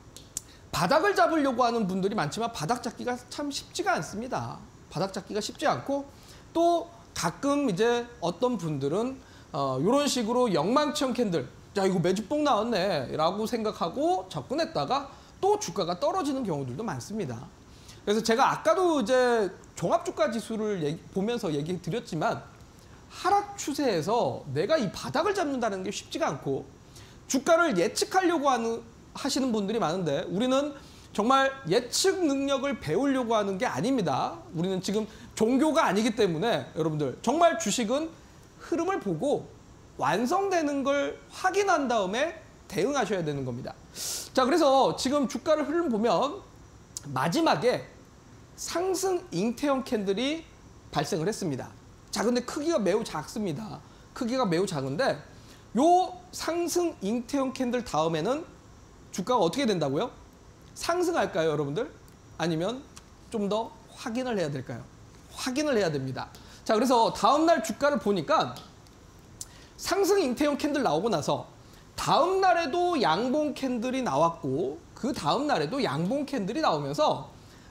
바닥을 잡으려고 하는 분들이 많지만 바닥 잡기가 참 쉽지가 않습니다. 바닥 잡기가 쉽지 않고 또 가끔 이제 어떤 분들은 이런 식으로 영망치형 캔들, 야 이거 매주봉 나왔네 라고 생각하고 접근했다가 또 주가가 떨어지는 경우들도 많습니다. 그래서 제가 아까도 이제 종합주가 지수를 보면서 얘기 드렸지만 하락 추세에서 내가 이 바닥을 잡는다는 게 쉽지가 않고 주가를 예측하려고 하시는 분들이 많은데 우리는 정말 예측 능력을 배우려고 하는 게 아닙니다. 우리는 지금 종교가 아니기 때문에 여러분들 정말 주식은 흐름을 보고 완성되는 걸 확인한 다음에 대응하셔야 되는 겁니다. 자, 그래서 지금 주가를 흐름 보면 마지막에 상승 잉태형 캔들이 발생을 했습니다. 자, 근데 크기가 매우 작습니다. 크기가 매우 작은데 요 상승 잉태형 캔들 다음에는 주가가 어떻게 된다고요? 상승할까요, 여러분들? 아니면 좀 더 확인을 해야 될까요? 확인을 해야 됩니다. 자, 그래서 다음날 주가를 보니까 상승 잉태형 캔들 나오고 나서 다음 날에도 양봉 캔들이 나왔고 그 다음 날에도 양봉 캔들이 나오면서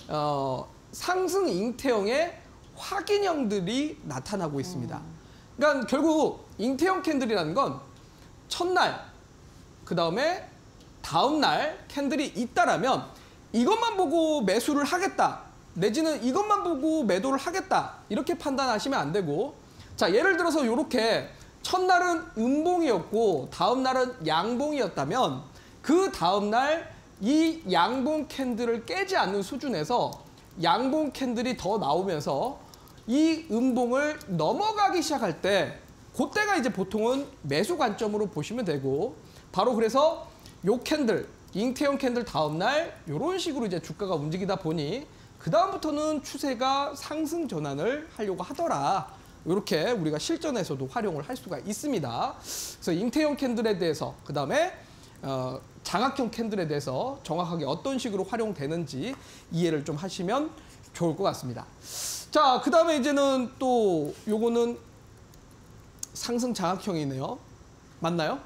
상승 잉태형의 확인형들이 나타나고 있습니다. 그러니까 결국 잉태형 캔들이라는 건 첫날, 그 다음에 다음 날 캔들이 있다라면 이것만 보고 매수를 하겠다 내지는 이것만 보고 매도를 하겠다 이렇게 판단하시면 안 되고 자, 예를 들어서 이렇게 첫날은 음봉이었고 다음 날은 양봉이었다면 그 다음 날 이 양봉 캔들을 깨지 않는 수준에서 양봉 캔들이 더 나오면서 이 음봉을 넘어가기 시작할 때 그때가 이제 보통은 매수 관점으로 보시면 되고 바로 그래서 요 캔들, 잉태형 캔들 다음 날 이런 식으로 이제 주가가 움직이다 보니 그 다음부터는 추세가 상승 전환을 하려고 하더라. 이렇게 우리가 실전에서도 활용을 할 수가 있습니다. 그래서 잉태형 캔들에 대해서 그 다음에 장학형 캔들에 대해서 정확하게 어떤 식으로 활용되는지 이해를 좀 하시면 좋을 것 같습니다. 자, 그 다음에 이제는 또 요거는 상승 장학형이네요. 맞나요?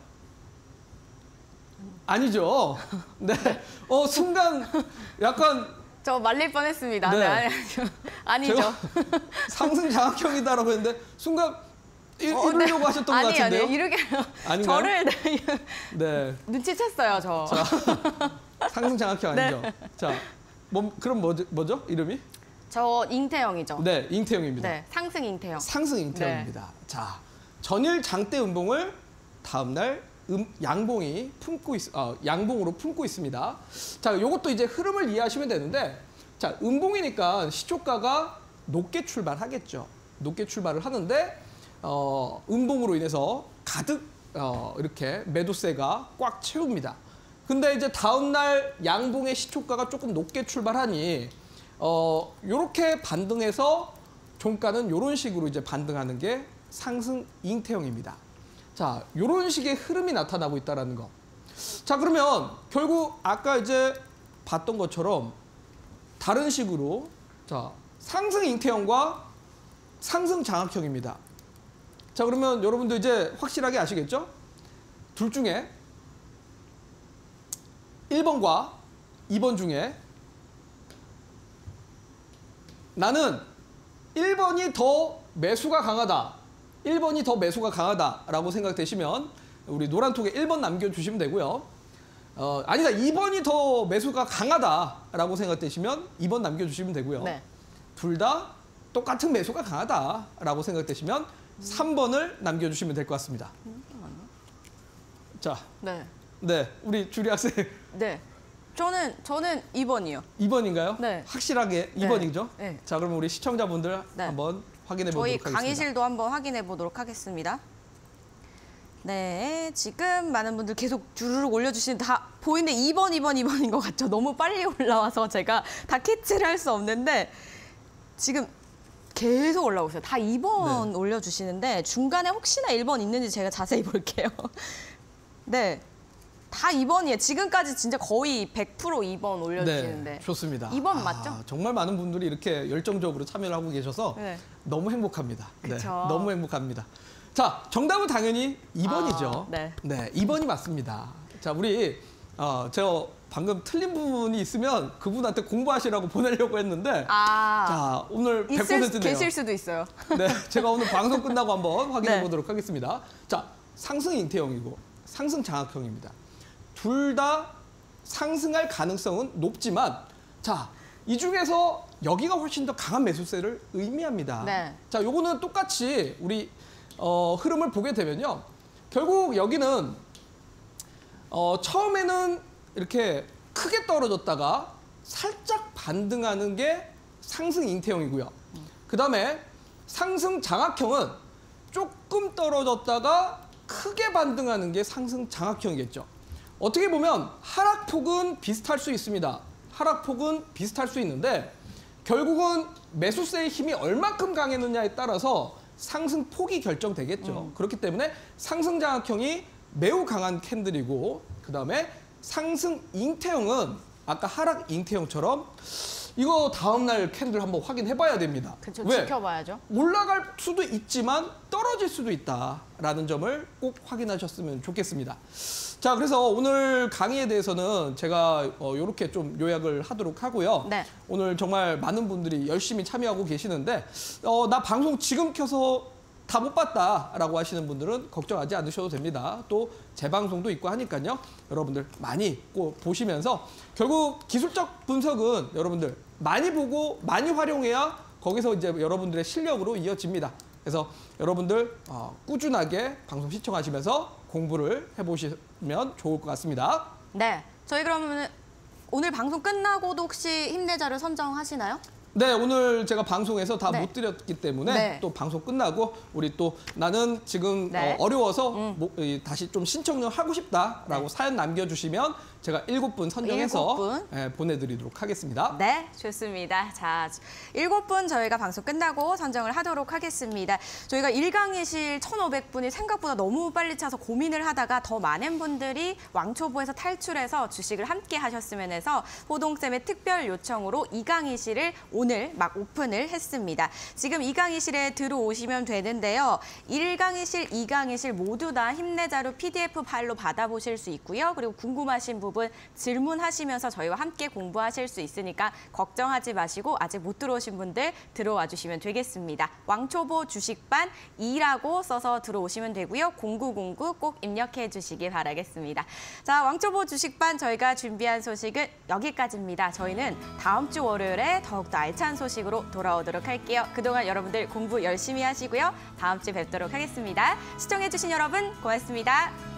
아니죠. 네. 순간 약간 저 말릴 뻔했습니다. 네. 네, 아니죠. 제가 상승 장학형이다라고 했는데 순간 이러려고 하셨던 것 같은데요? 아니요. 이렇게 아닌가요? 저를 네. 눈치챘어요, 저. 상승 장학형 아니죠? 네. 자, 그럼 뭐죠? 이름이? 저 잉태형이죠. 네, 잉태형입니다. 네, 상승 잉태형. 상승 잉태형입니다. 자, 전일 장대 음봉을 다음 날 양봉이 양봉으로 품고 있습니다. 자, 이것도 이제 흐름을 이해하시면 되는데, 자, 음봉이니까 시초가가 높게 출발하겠죠. 높게 출발을 하는데, 음봉으로 인해서 가득 이렇게 매도세가 꽉 채웁니다. 근데 이제 다음 날 양봉의 시초가가 조금 높게 출발하니, 요렇게 반등해서 종가는 이런 식으로 이제 반등하는 게 상승 잉태형입니다. 자, 이런 식의 흐름이 나타나고 있다는 거. 자, 그러면 결국 아까 이제 봤던 것처럼 다른 식으로 자, 상승 잉태형과 상승 장학형입니다. 자, 그러면 여러분들 이제 확실하게 아시겠죠? 둘 중에 1번과 2번 중에 나는 1번이 더 매수가 강하다. 1번이 더 매수가 강하다라고 생각되시면 우리 노란톡에 1번 남겨주시면 되고요. 아니다, 2번이 더 매수가 강하다라고 생각되시면 2번 남겨주시면 되고요. 네. 둘 다 똑같은 매수가 강하다라고 생각되시면 3번을 남겨주시면 될 것 같습니다. 자, 네, 우리 주리 학생. 네. 저는 2번이요. 2번인가요? 네. 확실하게 네. 2번이죠? 네. 자, 그럼 우리 시청자분들 네. 한번 확인해 보도록 저희 하겠습니다. 강의실도 한번 확인해 보도록 하겠습니다. 네, 지금 많은 분들 계속 주르륵 올려주시는데 다 보이는데 2번인 것 같죠? 너무 빨리 올라와서 제가 다 캐치를 할 수 없는데 지금 계속 올라오고 있어요. 다 2번 올려주시는데 중간에 혹시나 1번 있는지 제가 자세히 볼게요. 네, 다 2번이에요. 지금까지 진짜 거의 100% 2번 올려주시는데. 네, 좋습니다. 2번 맞죠? 정말 많은 분들이 이렇게 열정적으로 참여를 하고 계셔서 네. 너무 행복합니다. 네, 그쵸. 너무 행복합니다. 자, 정답은 당연히 2번이죠. 네. 네, 2번이 맞습니다. 자, 우리 저 방금 틀린 부분이 있으면 그분한테 공부하시라고 보내려고 했는데 자, 오늘 100%네요. 계실 수도 있어요. 네, 제가 오늘 방송 끝나고 한번 확인해 네. 보도록 하겠습니다. 자, 상승 잉태형이고 상승 장학형입니다. 둘 다 상승할 가능성은 높지만 자, 이 중에서 여기가 훨씬 더 강한 매수세를 의미합니다. 네. 자, 요거는 똑같이 우리 흐름을 보게 되면요. 결국 여기는 처음에는 이렇게 크게 떨어졌다가 살짝 반등하는 게 상승 잉태형이고요. 그다음에 상승 장학형은 조금 떨어졌다가 크게 반등하는 게 상승 장학형이겠죠. 어떻게 보면 하락폭은 비슷할 수 있습니다. 하락폭은 비슷할 수 있는데 결국은 매수세의 힘이 얼마큼 강했느냐에 따라서 상승폭이 결정되겠죠. 그렇기 때문에 상승 장학형이 매우 강한 캔들이고 그다음에 상승 잉태형은 아까 하락 잉태형처럼 이거 다음날 캔들 한번 확인해 봐야 됩니다. 그렇죠. 왜? 지켜봐야죠. 올라갈 수도 있지만 떨어질 수도 있다라는 점을 꼭 확인하셨으면 좋겠습니다. 자, 그래서 오늘 강의에 대해서는 제가 이렇게 좀 요약을 하도록 하고요. 네. 오늘 정말 많은 분들이 열심히 참여하고 계시는데 나 방송 지금 켜서 다 못 봤다라고 하시는 분들은 걱정하지 않으셔도 됩니다. 또 재방송도 있고 하니까요. 여러분들 많이 꼭 보시면서 결국 기술적 분석은 여러분들 많이 보고 많이 활용해야 거기서 이제 여러분들의 실력으로 이어집니다. 그래서 여러분들 꾸준하게 방송 시청하시면서 공부를 해보시면 좋을 것 같습니다. 네, 저희 그러면 오늘 방송 끝나고도 혹시 힘내자를 선정하시나요? 네, 오늘 제가 방송에서 다 네. 못 드렸기 때문에 네. 또 방송 끝나고 우리 또 나는 지금 네. 어려워서 다시 좀 신청을 하고 싶다라고 네. 사연 남겨주시면 제가 7분 선정해서 7분. 예, 보내드리도록 하겠습니다. 네, 좋습니다. 자, 7분 저희가 방송 끝나고 선정을 하도록 하겠습니다. 저희가 1강의실 1,500분이 생각보다 너무 빨리 차서 고민을 하다가 더 많은 분들이 왕초보에서 탈출해서 주식을 함께 하셨으면 해서 호동쌤의 특별 요청으로 2강의실을 오늘 막 오픈을 했습니다. 지금 2강의실에 들어오시면 되는데요. 1강의실, 2강의실 모두 다 힘내자료 PDF 파일로 받아보실 수 있고요. 그리고 궁금하신 부분 질문하시면서 저희와 함께 공부하실 수 있으니까 걱정하지 마시고 아직 못 들어오신 분들 들어와 주시면 되겠습니다. 왕초보 주식반 2라고 써서 들어오시면 되고요. 0909 꼭 입력해 주시기 바라겠습니다. 자, 왕초보 주식반 저희가 준비한 소식은 여기까지입니다. 저희는 다음 주 월요일에 더욱더 알찬 소식으로 돌아오도록 할게요. 그동안 여러분들 공부 열심히 하시고요. 다음 주에 뵙도록 하겠습니다. 시청해 주신 여러분 고맙습니다.